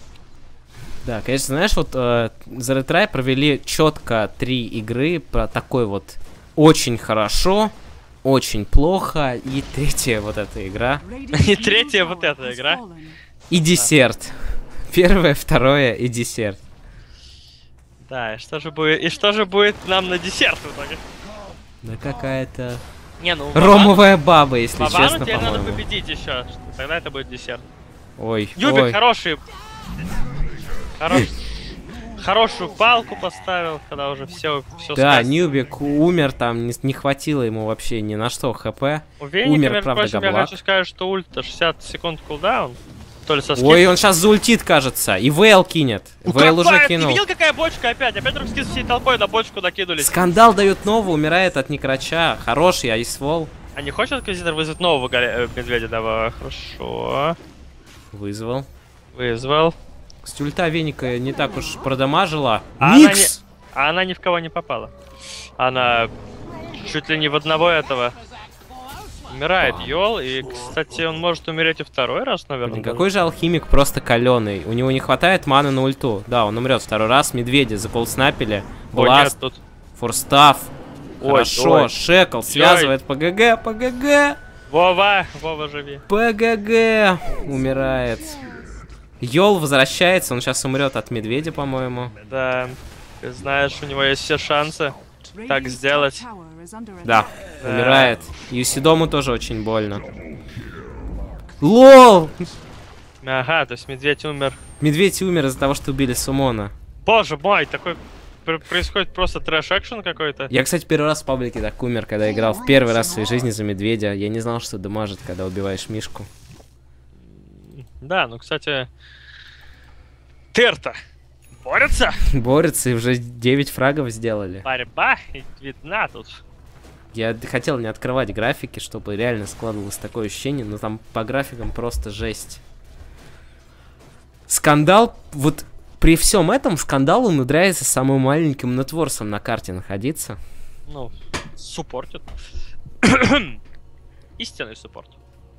A: Да, конечно, знаешь, вот э, The Retry провели четко три игры про такой вот очень хорошо, очень плохо, и третья вот эта игра.
B: И третья вот эта игра.
A: И десерт. Первое, второе и десерт.
B: Да, и что же будет, и что же будет нам на десерт в итоге?
A: Да какая-то
B: Не, ну
A: ромовая баба, если
B: Вовану
A: честно,
B: тебе надо
A: по-моему.
B: победить еще, тогда это будет десерт.
A: Ой,
B: Юбик
A: ой.
B: хороший, хорош... хорошую палку поставил, когда уже все, все
A: Да, Ньюбик умер, там не, не хватило ему вообще ни на что хп.
B: У Веника,
A: Умер,
B: между
A: правда,
B: прочим, я
A: Габлак.
B: хочу сказать, что ульта шестьдесят секунд кулдаун. То ли со скид-
A: Ой, он сейчас заультит, кажется, и Вейл кинет.
B: Ну,
A: Вейл уже
B: копает!
A: кинул.
B: Ты видел, какая бочка опять? Опять русские всей толпой на бочку накинулись.
A: Скандал дает нового, умирает от некрача. Хороший айсвол.
B: А не хочет Инквизитор вызвать нового голя... э, медведя? Давай, хорошо.
A: Вызвал.
B: Вызвал.
A: Кстати, ульта Веника не так уж продамажила.
B: А
A: Никс!
B: А она ни в кого не попала. Она чуть ли не в одного этого. Умирает Йол, и, кстати, он может умереть и второй раз, наверное.
A: Блин, какой же алхимик просто каленый. У него не хватает маны на ульту. Да, он умрет второй раз. Медведя заколснапили.
B: О, нет,
A: Бласт,
B: тут...
A: форстав.
B: Ой,
A: Хорошо,
B: ой.
A: Шекл связывает ПГГ, ПГГ.
B: Вова, Вова, живи.
A: ПГГ умирает. Йол возвращается, он сейчас умрет от медведя, по-моему.
B: Да, ты знаешь, у него есть все шансы так сделать.
A: Да,
B: Да.
A: умирает. Юсидому тоже очень больно. Лол!
B: Ага, то есть медведь умер.
A: Медведь умер из-за того, что убили Сумона.
B: Боже мой, такой пр- происходит просто трэш-экшен какой-то.
A: Я, кстати, первый раз в паблике так умер, когда играл в первый раз в своей жизни за медведя. Я не знал, что дамажит, когда убиваешь мишку.
B: Да, ну, кстати... Терта борется.
A: Борются и уже девять фрагов сделали.
B: Борьба видна тут.
A: Я хотел не открывать графики, чтобы реально складывалось такое ощущение, но там по графикам просто жесть. Скандал, вот при всем этом Скандал умудряется самым маленьким нетворсом на карте находиться.
B: Ну, суппортит. Истинный суппорт.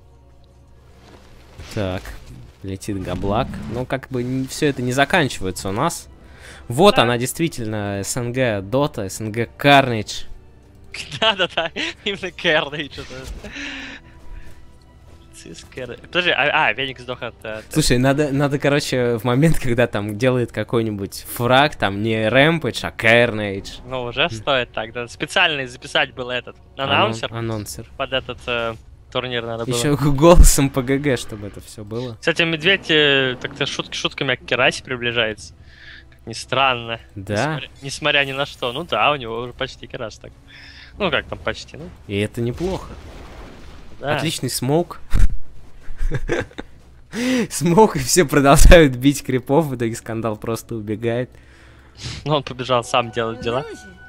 A: Так, летит Габлак. Ну, как бы все это не заканчивается у нас. Вот
B: Да.
A: она действительно, СНГ Дота, СНГ Carnage.
B: Да-да-да, именно Carnage что-то. Подожди, а, а, Веник сдох от... от-
A: Слушай, надо, надо, короче, в момент, когда там делает какой-нибудь фраг, там не Rampage, а Carnage.
B: Ну, уже стоит так, да. Специально записать был этот анонсер.
A: Анон- Анонсер.
B: Под этот э, турнир надо было.
A: Еще голосом ПГГ, чтобы это все было.
B: Кстати, медведь э, так-то шутки шутками к Керасе приближается. Как ни странно.
A: Да,
B: Несмотря, несмотря ни на что. Ну да, у него уже почти Керас так. Ну как там почти, ну.
A: и это неплохо.
B: Да.
A: Отличный смоук. Смоук, и все продолжают бить крипов, в итоге Скандал просто убегает.
B: Ну он побежал сам делать дела.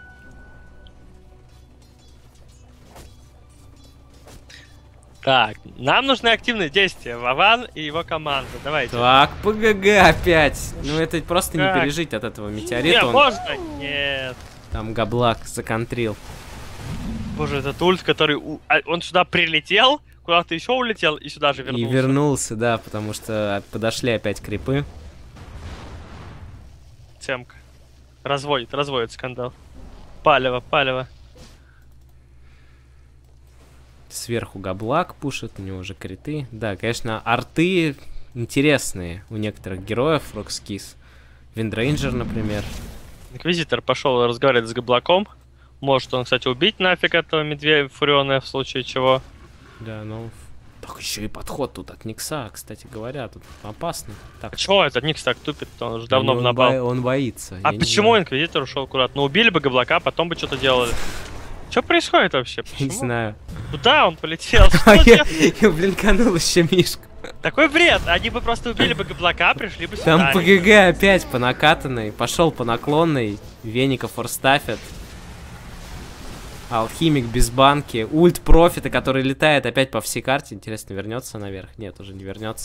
B: Так, нам нужны активные действия. Вован и его команда. Давайте.
A: Так, ПГГ опять. Ну это просто не
B: Как?
A: пережить от этого
B: Не,
A: метеорита. Он
B: можно? Нет.
A: там Габлак законтрил.
B: Боже, этот ульт, который... у- а, он сюда прилетел, куда-то еще улетел и сюда же вернулся.
A: И вернулся, да, потому что подошли опять крипы.
B: Темка. Разводит, разводит скандал. Палево, палево.
A: Сверху Габлак пушит, у него уже криты. Да, конечно, арты интересные у некоторых героев, Рокскис. Виндрейнджер, например.
B: Инквизитор пошел разговаривать с Габлаком. Может он, кстати, убить нафиг этого медведя Фуриона в случае чего.
A: Да, ну... Так еще и подход тут от Никса, кстати говоря, тут опасно. Так,
B: А чего этот Никс так тупит-то? Он уже давно
A: он,
B: в набал.
A: бо- он боится.
B: А
A: я не
B: почему
A: знаю.
B: Инквизитор ушел куда-то? Ну убили бы Габлака, потом бы что-то делали. Что происходит вообще?
A: Не
B: Почему?
A: знаю.
B: Куда он полетел? Что
A: А
B: он
A: я,
B: делает?
A: я блинканул еще Мишку.
B: Такой бред! Они бы просто убили бы Габлака, пришли бы сюда.
A: Там ПГГ опять по накатанной. Пошел по наклонной. Веника форстафит. Алхимик без банки. Ульт профита, который летает опять по всей карте. Интересно, вернется наверх? Нет, уже не вернется.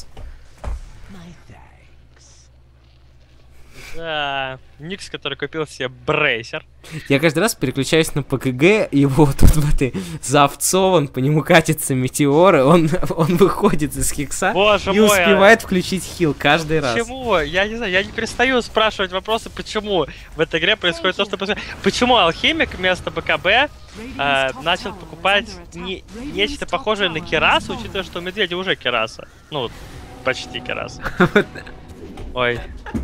B: Да, Никс, который купил себе брейсер.
A: Я каждый раз переключаюсь на ПКГ, и вот тут в этой заовцован, по нему катятся метеоры, он, он выходит из хикса
B: Боже
A: и
B: мой,
A: успевает а... включить хил каждый раз.
B: Почему? Я не знаю, я не перестаю спрашивать вопросы, почему в этой игре происходит то, что происходит. Почему Алхимик вместо БКБ э, начал покупать не, нечто похожее на Керасу, учитывая, что у Медведя уже Кераса. Ну, почти Кераса. Ой.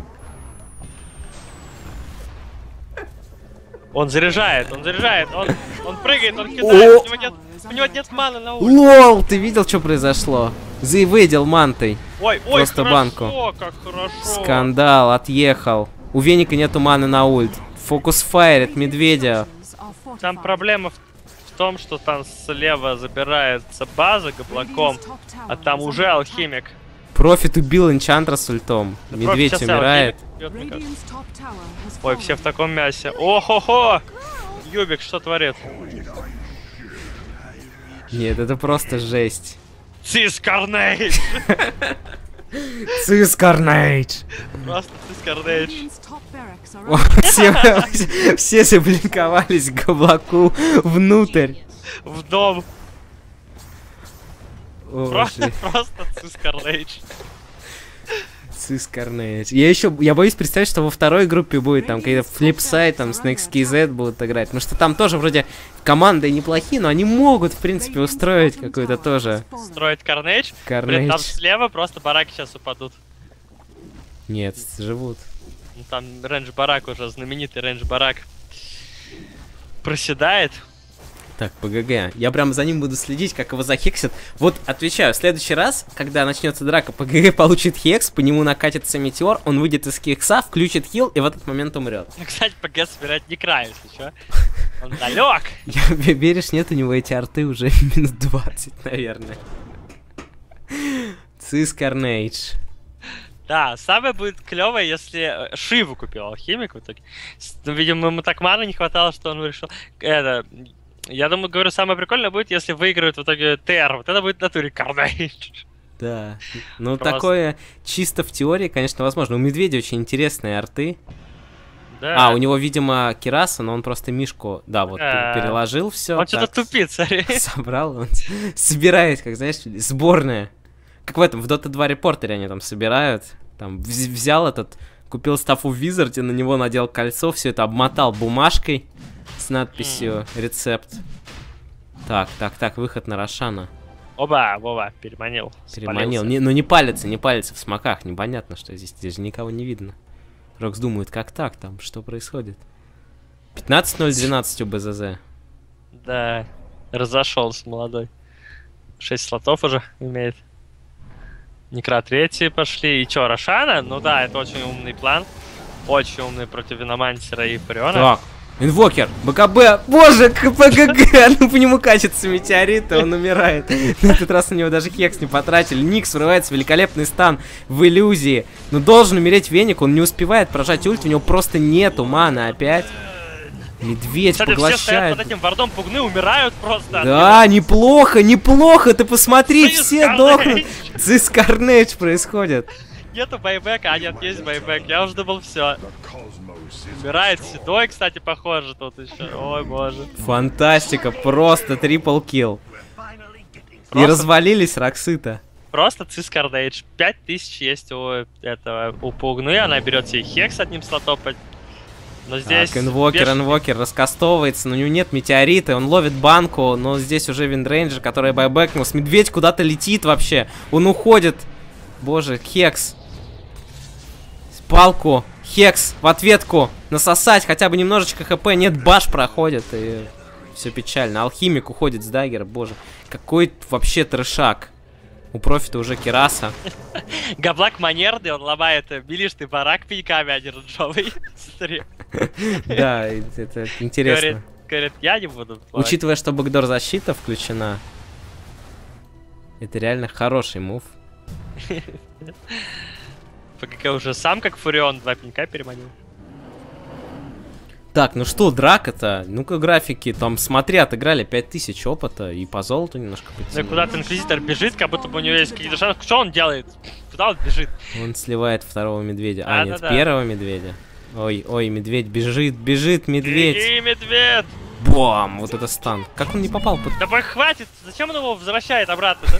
B: Он заряжает, он заряжает, он, он прыгает, он кидает, у него нет, у него нет маны на улице.
A: Лол, ты видел, что произошло? Заеведил мантой.
B: Ой, ой,
A: просто
B: хорошо,
A: банку.
B: Как хорошо.
A: Скандал, отъехал. У Веника нету маны на ульт. Фокус файрит медведя.
B: Там проблема в, в том, что там слева забирается база Габлаком, а там уже Алхимик.
A: Профит убил Энчантра с ультом. Да, медведь умирает.
B: Алхимик, ой, все в таком мясе. О-хо-хо! Юбик что творит?
A: Нет, это просто жесть.
B: Цискарнейдж!
A: Цискарнейдж!
B: Просто Цискарнейдж.
A: Все, все заблинковались к Габлаку внутрь.
B: В дом.
A: О,
B: просто, просто Цискарнейдж.
A: Цискарнейдж. Я еще, я боюсь представить, что во второй группе будет там какие-то флипсайд, там Snakes кей зет будут играть. Потому что там тоже вроде команды неплохие, но они могут, в принципе, устроить какой-то тоже.
B: Строить Карнейдж?
A: Карнейдж.
B: Блин, там слева просто бараки сейчас упадут.
A: Нет, живут.
B: Ну, там рейндж барак уже, знаменитый рейндж барак. Проседает.
A: Так, ПГГ. Я прям за ним буду следить, как его захексят. Вот, отвечаю, в следующий раз, когда начнется драка, ПГГ получит хекс, по нему накатится метеор, он выйдет из хекса, включит хил и в этот момент умрет.
B: Кстати, ПГ собирает не край, если что. Он далек.
A: Я, веришь, нет у него эти арты уже минут двадцать, наверное. Цискарнейдж.
B: Да, самое будет клевое, если Шиву купил Алхимик в итоге. Ну, видимо, ему так маны не хватало, что он решил... Это... Я думаю, говорю, самое прикольное будет, если выиграют в итоге ТР. Вот это будет в натуре Карнейдж.
A: Да. Ну,
B: просто...
A: такое чисто в теории, конечно, возможно. У Медведя очень интересные арты.
B: Да.
A: А, у него, видимо, Кераса, но он просто Мишку, да, вот,
B: да.
A: переложил все.
B: Он что-то тупит, смотри.
A: Собрал, он собирает, как, знаешь, сборная. Как в этом, в Дота два репортере они там собирают. Там взял этот, купил стафу в Визарде, на него надел кольцо, все это обмотал бумажкой с надписью «Рецепт». Так, так, так, выход на Рошана.
B: Оба, Вова, переманил.
A: Переманил. Не, ну не палится, не палится в смоках, непонятно, что здесь, здесь же никого не видно. Рокс думает, как так там, что происходит? пятнадцать ноль двенадцать у БЗЗ.
B: Да, разошелся молодой. шесть слотов уже имеет. Некра третьи пошли. И чё, Рошана? Ну да, это очень умный план. Очень умный против Виномансера и Фариона.
A: Так, инвокер, БКБ, боже, КПГГ, ну по нему катится метеорит, и он умирает. На этот раз на него даже хекс не потратили. Никс врывается, великолепный стан в иллюзии. Но должен умереть Веник, он не успевает прожать ульт, у него просто нету маны опять. Медведь
B: Кстати,
A: поглощает.
B: все стоят под этим вардом, пугны умирают просто.
A: Да, неплохо, неплохо, ты посмотри,
B: Цискарнейдж.
A: все дохнут. Цискарнейдж происходит.
B: Нету байбека, а нет, есть байбек, я уже думал, все. Умирает Седой, кстати, похоже тут еще. Ой, боже.
A: Фантастика, просто трипл килл. И развалились Роксыта.
B: Просто Цискарнейдж. пять тысяч есть у этого, у Пугны, она берет себе хекс одним слотом. Но здесь...
A: Так, инвокер, беш... инвокер раскастовывается, но у него нет метеорита, он ловит банку, но здесь уже виндрейнджер, который байбэкнулся. Медведь куда-то летит вообще, он уходит. Боже, хекс. Палку, хекс, в ответку, насосать хотя бы немножечко хп, нет, баш проходит, и все печально. Алхимик уходит с даггера, боже, какой вообще трешак. У профита уже Кераса.
B: Габлак манерный, он ломает билишный барак пеньками, а не рунжовый.
A: Да, это интересно.
B: Говорит, я не буду.
A: Учитывая, что бэкдор защита включена, это реально хороший мув.
B: ПГГ уже сам, как Фурион, два пенька переманил.
A: Так, ну что, драка-то? Ну-ка, графики, там, смотри, отыграли пять тысяч опыта и по золоту немножко
B: Ну
A: потянули.
B: куда-то Инквизитор бежит, как будто бы у него есть какие-то шансы. Что он делает? Куда он бежит?
A: Он сливает второго медведя. А,
B: А,
A: нет,
B: да-да.
A: первого медведя. Ой, ой, медведь бежит, бежит, медведь.
B: Беги, медведь!
A: Бам! Вот это стан. Как он не попал под...
B: Да пой, хватит! Зачем он его возвращает обратно-то?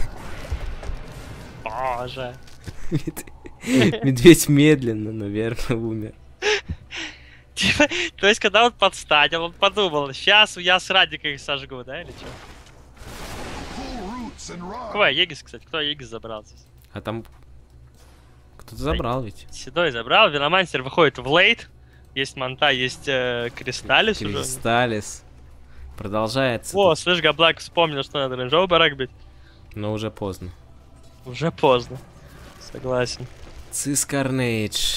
B: Боже.
A: Медведь медленно, наверное, умер.
B: Типа, то есть, когда он подстанил, он подумал, сейчас я с Радика их сожгу, да, или что? Какой Егис, кстати? Кто Егис забрал здесь?
A: А там... Кто-то забрал ведь.
B: Седой забрал, Виномансер выходит в лейт. Есть Манта, есть э, Кристаллис уже.
A: Кристаллис. Продолжается.
B: О,
A: тут,
B: слышь, Габлак вспомнил, что надо рейнджовый барак бить.
A: но уже поздно.
B: Уже поздно. Согласен.
A: Цискарнейдж.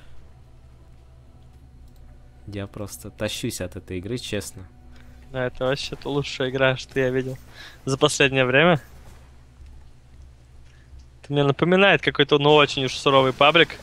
A: Я просто тащусь от этой игры, честно.
B: Да, это вообще-то лучшая игра, что я видел за последнее время. Это мне напоминает какой-то, ну, очень уж суровый паблик.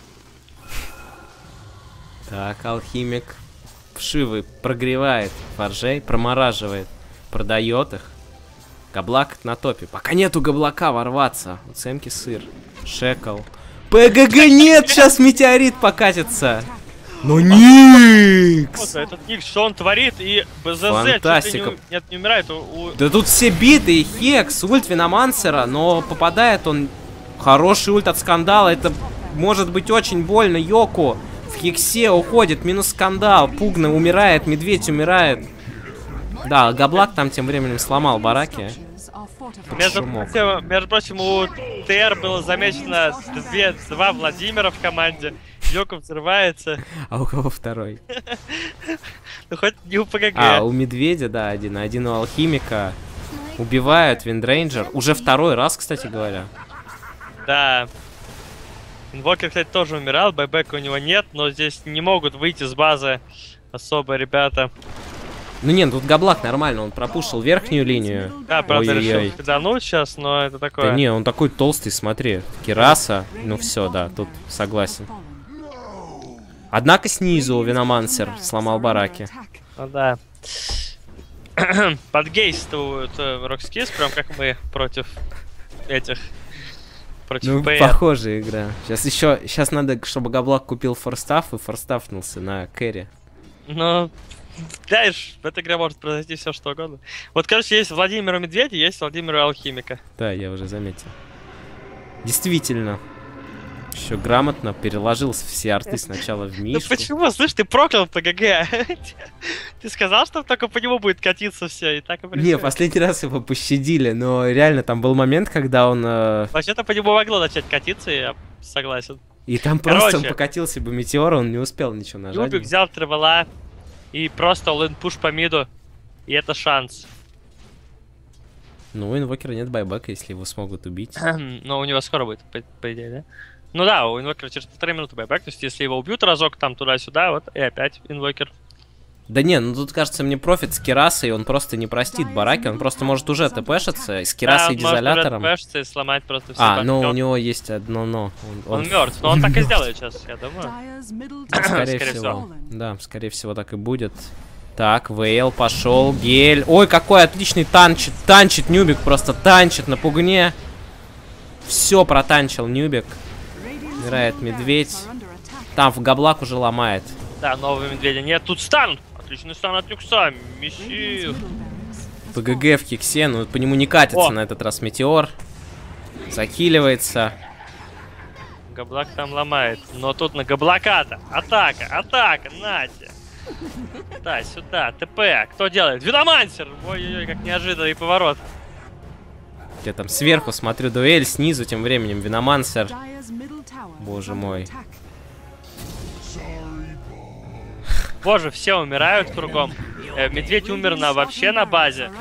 A: Так, алхимик вшивый прогревает форжей, промораживает, продает их. Габлак на топе. Пока нету габлака ворваться. У Цемки сыр. Шекл. ПГГ нет, сейчас метеорит покатится. Ну Никс!
B: Вот этот Никс, что он творит, и БЗЗ чуть ли
A: Фантастика.
B: не, нет, не умирает. У, у-
A: Да тут все биты, и Хекс, ульт Виномансера, но попадает он... Хороший ульт от Скандала, это может быть очень больно Йоку. В Хексе уходит, минус Скандал, Пугна умирает, Медведь умирает. Да, Габлак там тем временем сломал бараки.
B: Между
A: шумок.
B: прочим, между прочим, у ТР было замечено две, два Владимира в команде. Йоко взрывается.
A: А у кого второй?
B: Ну хоть не у ПГГ.
A: А, у Медведя, да, один. Один у Алхимика. Убивают Виндрейнджер. Уже второй раз, кстати говоря.
B: Да. Инвокер, кстати, тоже умирал, байбека у него нет, но здесь не могут выйти с базы особо ребята.
A: Ну нет, тут Габлак нормально, он пропушил верхнюю линию.
B: Да, правда,
A: Ой-ой-ой.
B: решил педануть сейчас, но это такое.
A: Да не, он такой толстый, смотри. Кираса. Ну все, да, тут согласен. Однако снизу Виномансер сломал бараки.
B: Ну да. Подгействуют э, Рокскис, прям как мы против этих. Против
A: Ну,
B: ПР.
A: похожая игра. Сейчас еще, сейчас надо, чтобы Габлак купил форстаф и форстафнулся на кэрри.
B: Ну, знаешь, в этой игре может произойти все что угодно. Вот, короче, есть Владимир у Медведя, есть Владимир у Алхимика.
A: Да, я уже заметил. Действительно. Еще грамотно переложил все арты сначала в
B: Ну
A: Мишку.
B: почему? Слышь, ты проклял ПГГ. Ты сказал, что только по нему будет катиться все, и так и
A: Не,
B: происходит.
A: последний раз его пощадили, но реально там был момент, когда он... э,
B: Вообще-то по нему могло начать катиться, и я согласен.
A: и там просто он
B: Короче.
A: покатился бы метеор, он не успел ничего нажать.
B: Юбик взял тревела и просто all-in пуш по миду. И это шанс.
A: Ну, у инвокера нет байбека, если его смогут убить.
B: Но у него скоро будет, по, по идее, да? Ну да, у инвокера через полторы минуты байбек. То есть если его убьют разок там туда-сюда, вот и опять инвокер.
A: Да не, ну тут кажется мне профит с Кирасой, он просто не простит бараки, он просто может уже тпшиться с Кирасой и
B: Да, он может
A: дизолятором.
B: уже тпшиться и сломать просто все.
A: А, ну у него есть одно но.
B: Он, мертв, но он так и сделает сейчас, я думаю.
A: Скорее,
B: Скорее
A: всего.
B: всего.
A: Да, скорее всего так и будет. Так, Вейл пошел, Гель. Ой, какой отличный танчит. Танчит Нюбик, просто танчит на пугне. Все протанчил Нюбик. Играет Медведь. Там в Габлак уже ломает.
B: Да, нового медведя нет. Тут стан! Отличный стан от Люкса. Месси.
A: ПГГ в Хиксе, но по нему не катится
B: О!
A: на этот раз Метеор. Захиливается.
B: Габлак там ломает. Но тут на Габлака-то. Атака, атака, Натя. Да, сюда, ТП. Кто делает? Виномансер! Ой-ой-ой, как неожиданный поворот.
A: Я там сверху смотрю дуэль, снизу тем временем Виномансер. Боже мой.
B: Боже, все умирают кругом. Э, медведь умер на, вообще на базе.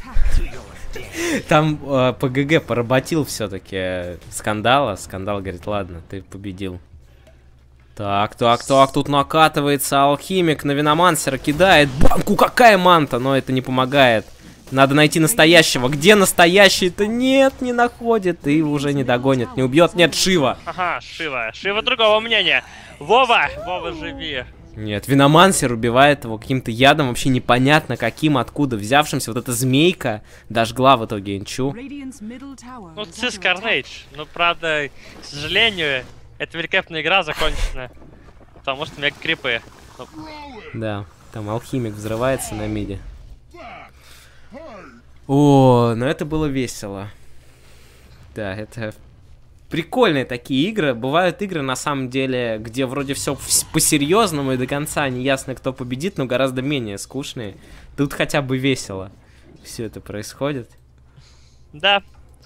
A: Там э, ПГГ поработил все-таки Скандала. Скандал говорит, ладно, ты победил. Так, так, так, тут накатывается Алхимик на Виномансера, кидает банку, какая манта, но это не помогает. Надо найти настоящего. Где настоящий-то? Нет, не находит. И уже не догонит, не убьет. Нет, Шива.
B: Ага, Шива. Шива другого мнения. Вова! Вова, живи.
A: Нет, Виномансер убивает его каким-то ядом, вообще непонятно каким, откуда взявшимся. Вот эта змейка дожгла в итоге Инчу.
B: Ну, Цис Карнейдж. Ну, правда, к сожалению, эта великолепная игра закончена. Потому что мега крипы. Ну.
A: Да, там алхимик взрывается на миде. О, но это было весело. Да, это... Прикольные такие игры. Бывают игры, на самом деле, где вроде все по-серьезному и до конца не ясно, кто победит, но гораздо менее скучные. Тут хотя бы весело все это происходит.
B: Да.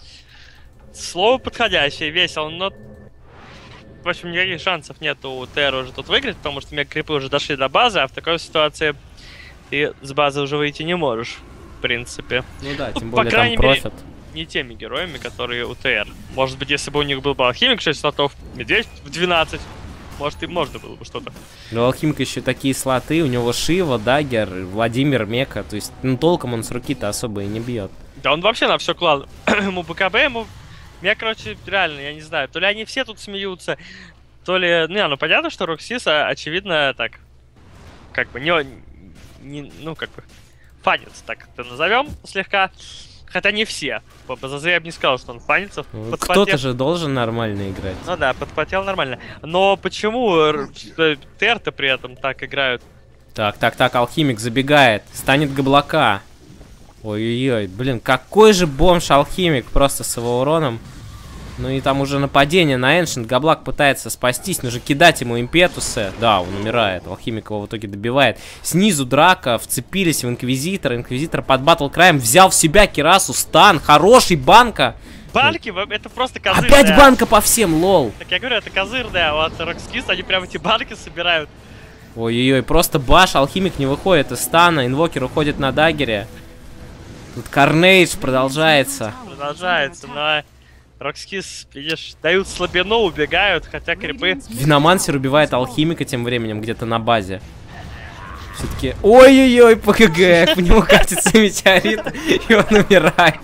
B: Слово подходящее, весело, но... В общем, никаких шансов нет у Терра уже тут выиграть, потому что мега-крипы уже дошли до базы, а в такой ситуации ты с базы уже выйти не можешь, в принципе.
A: Ну да,
B: ну,
A: тем
B: по
A: более
B: крайней
A: там
B: мере,
A: профит.
B: Не теми героями, которые у ТР. Может быть, если бы у них был бы алхимик шесть слотов, медведь в двенадцать, может и можно было бы что-то.
A: Но у алхимика еще такие слоты, у него Шива, Даггер, Владимир Мека, то есть, ну толком он с руки-то особо и не бьет.
B: Да он вообще на все клал. Ему БКБ, ему... Я, короче, реально, я не знаю, то ли они все тут смеются, то ли... Не, ну понятно, что Роксис, очевидно, так, как бы, не... не ну, как бы, фанец, так это назовем, слегка. Хотя не все. Зазря я бы не сказал, что он фанится.
A: Ну, кто-то же должен нормально играть.
B: Ну да, подпотел нормально. Но почему Тер-то при этом так играют?
A: Так, так, так, алхимик забегает. Станет Габлака. Ой-ой-ой, блин, какой же бомж алхимик просто с его уроном. Ну и там уже нападение на Эншент. Габлак пытается спастись, нужно кидать ему импетусы. Да, он умирает, алхимик его в итоге добивает. Снизу драка, вцепились в Инквизитора. Инквизитор под батл краем взял в себя Кирасу, стан, хороший, банка.
B: Банки, это просто козырь.
A: Опять да. Банка по всем, лол.
B: Так я говорю, это козырь, да, вот Рокскис, они прям эти банки собирают.
A: Ой-ой-ой, просто баш, алхимик не выходит из стана, инвокер уходит на даггере. Тут Карнейдж продолжается.
B: Продолжается, но... Рокскис, видишь, дают слабину, убегают, хотя крипы...
A: Виномансер убивает алхимика тем временем где-то на базе. Все-таки... Ой-ой-ой, ПГГ, по нему катится метеорит, и он умирает.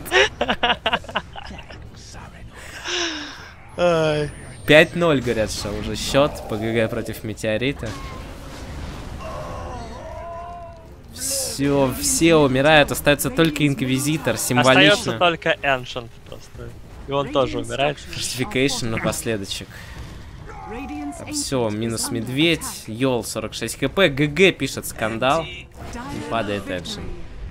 A: пять ноль, говорят, что уже счет. ПГГ против метеорита. Все, все умирают, остается только Инквизитор, символично.
B: Остается только Эншент просто. И он тоже умирает.
A: Фортификейшн напоследочек. Все, минус медведь. Йол сорок шесть хп. ГГ пишет скандал. И падает Эншент.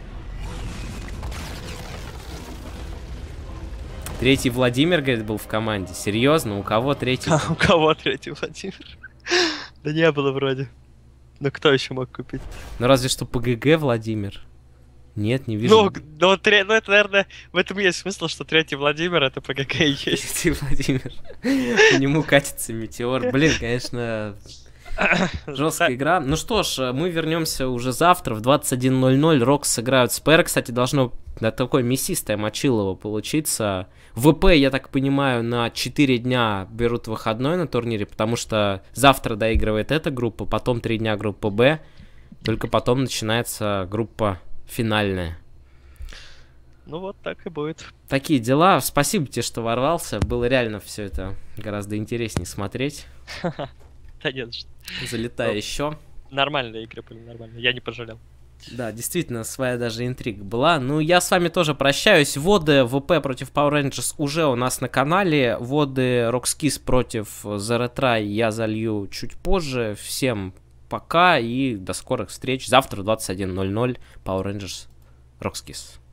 A: Третий Владимир, говорит, был в команде. Серьезно? У кого третий?
B: У кого третий Владимир? Да не было вроде. Ну кто еще мог купить?
A: Ну разве что ПГГ Владимир. Нет, не вижу.
B: Ну, ну, тре... ну, это, наверное, в этом есть смысл, что третий Владимир это ПГГ и есть.
A: Третий Владимир. По нему катится метеор. Блин, конечно, жесткая игра. Ну что ж, мы вернемся уже завтра в двадцать один ноль ноль. Рокс сыграют с ПР. Кстати, должно да, такое мясистое мочилово получиться. ВП, я так понимаю, на четыре дня берут выходной на турнире, потому что завтра доигрывает эта группа, потом три дня группа Б, только потом начинается группа финальная.
B: Ну вот так и будет.
A: Такие дела. Спасибо тебе, что ворвался. Было реально все это гораздо интереснее смотреть.
B: Да нет, что.
A: Залетай еще.
B: Нормальные игры были, нормально. Я не пожалел.
A: Да, действительно, своя даже интрига была. Ну, я с вами тоже прощаюсь. Воды ВП против Power Rangers уже у нас на канале. Воды Рокскис против The Retry я залью чуть позже. Всем пока и до скорых встреч. Завтра в двадцать один ноль ноль Power Rangers Рокскис.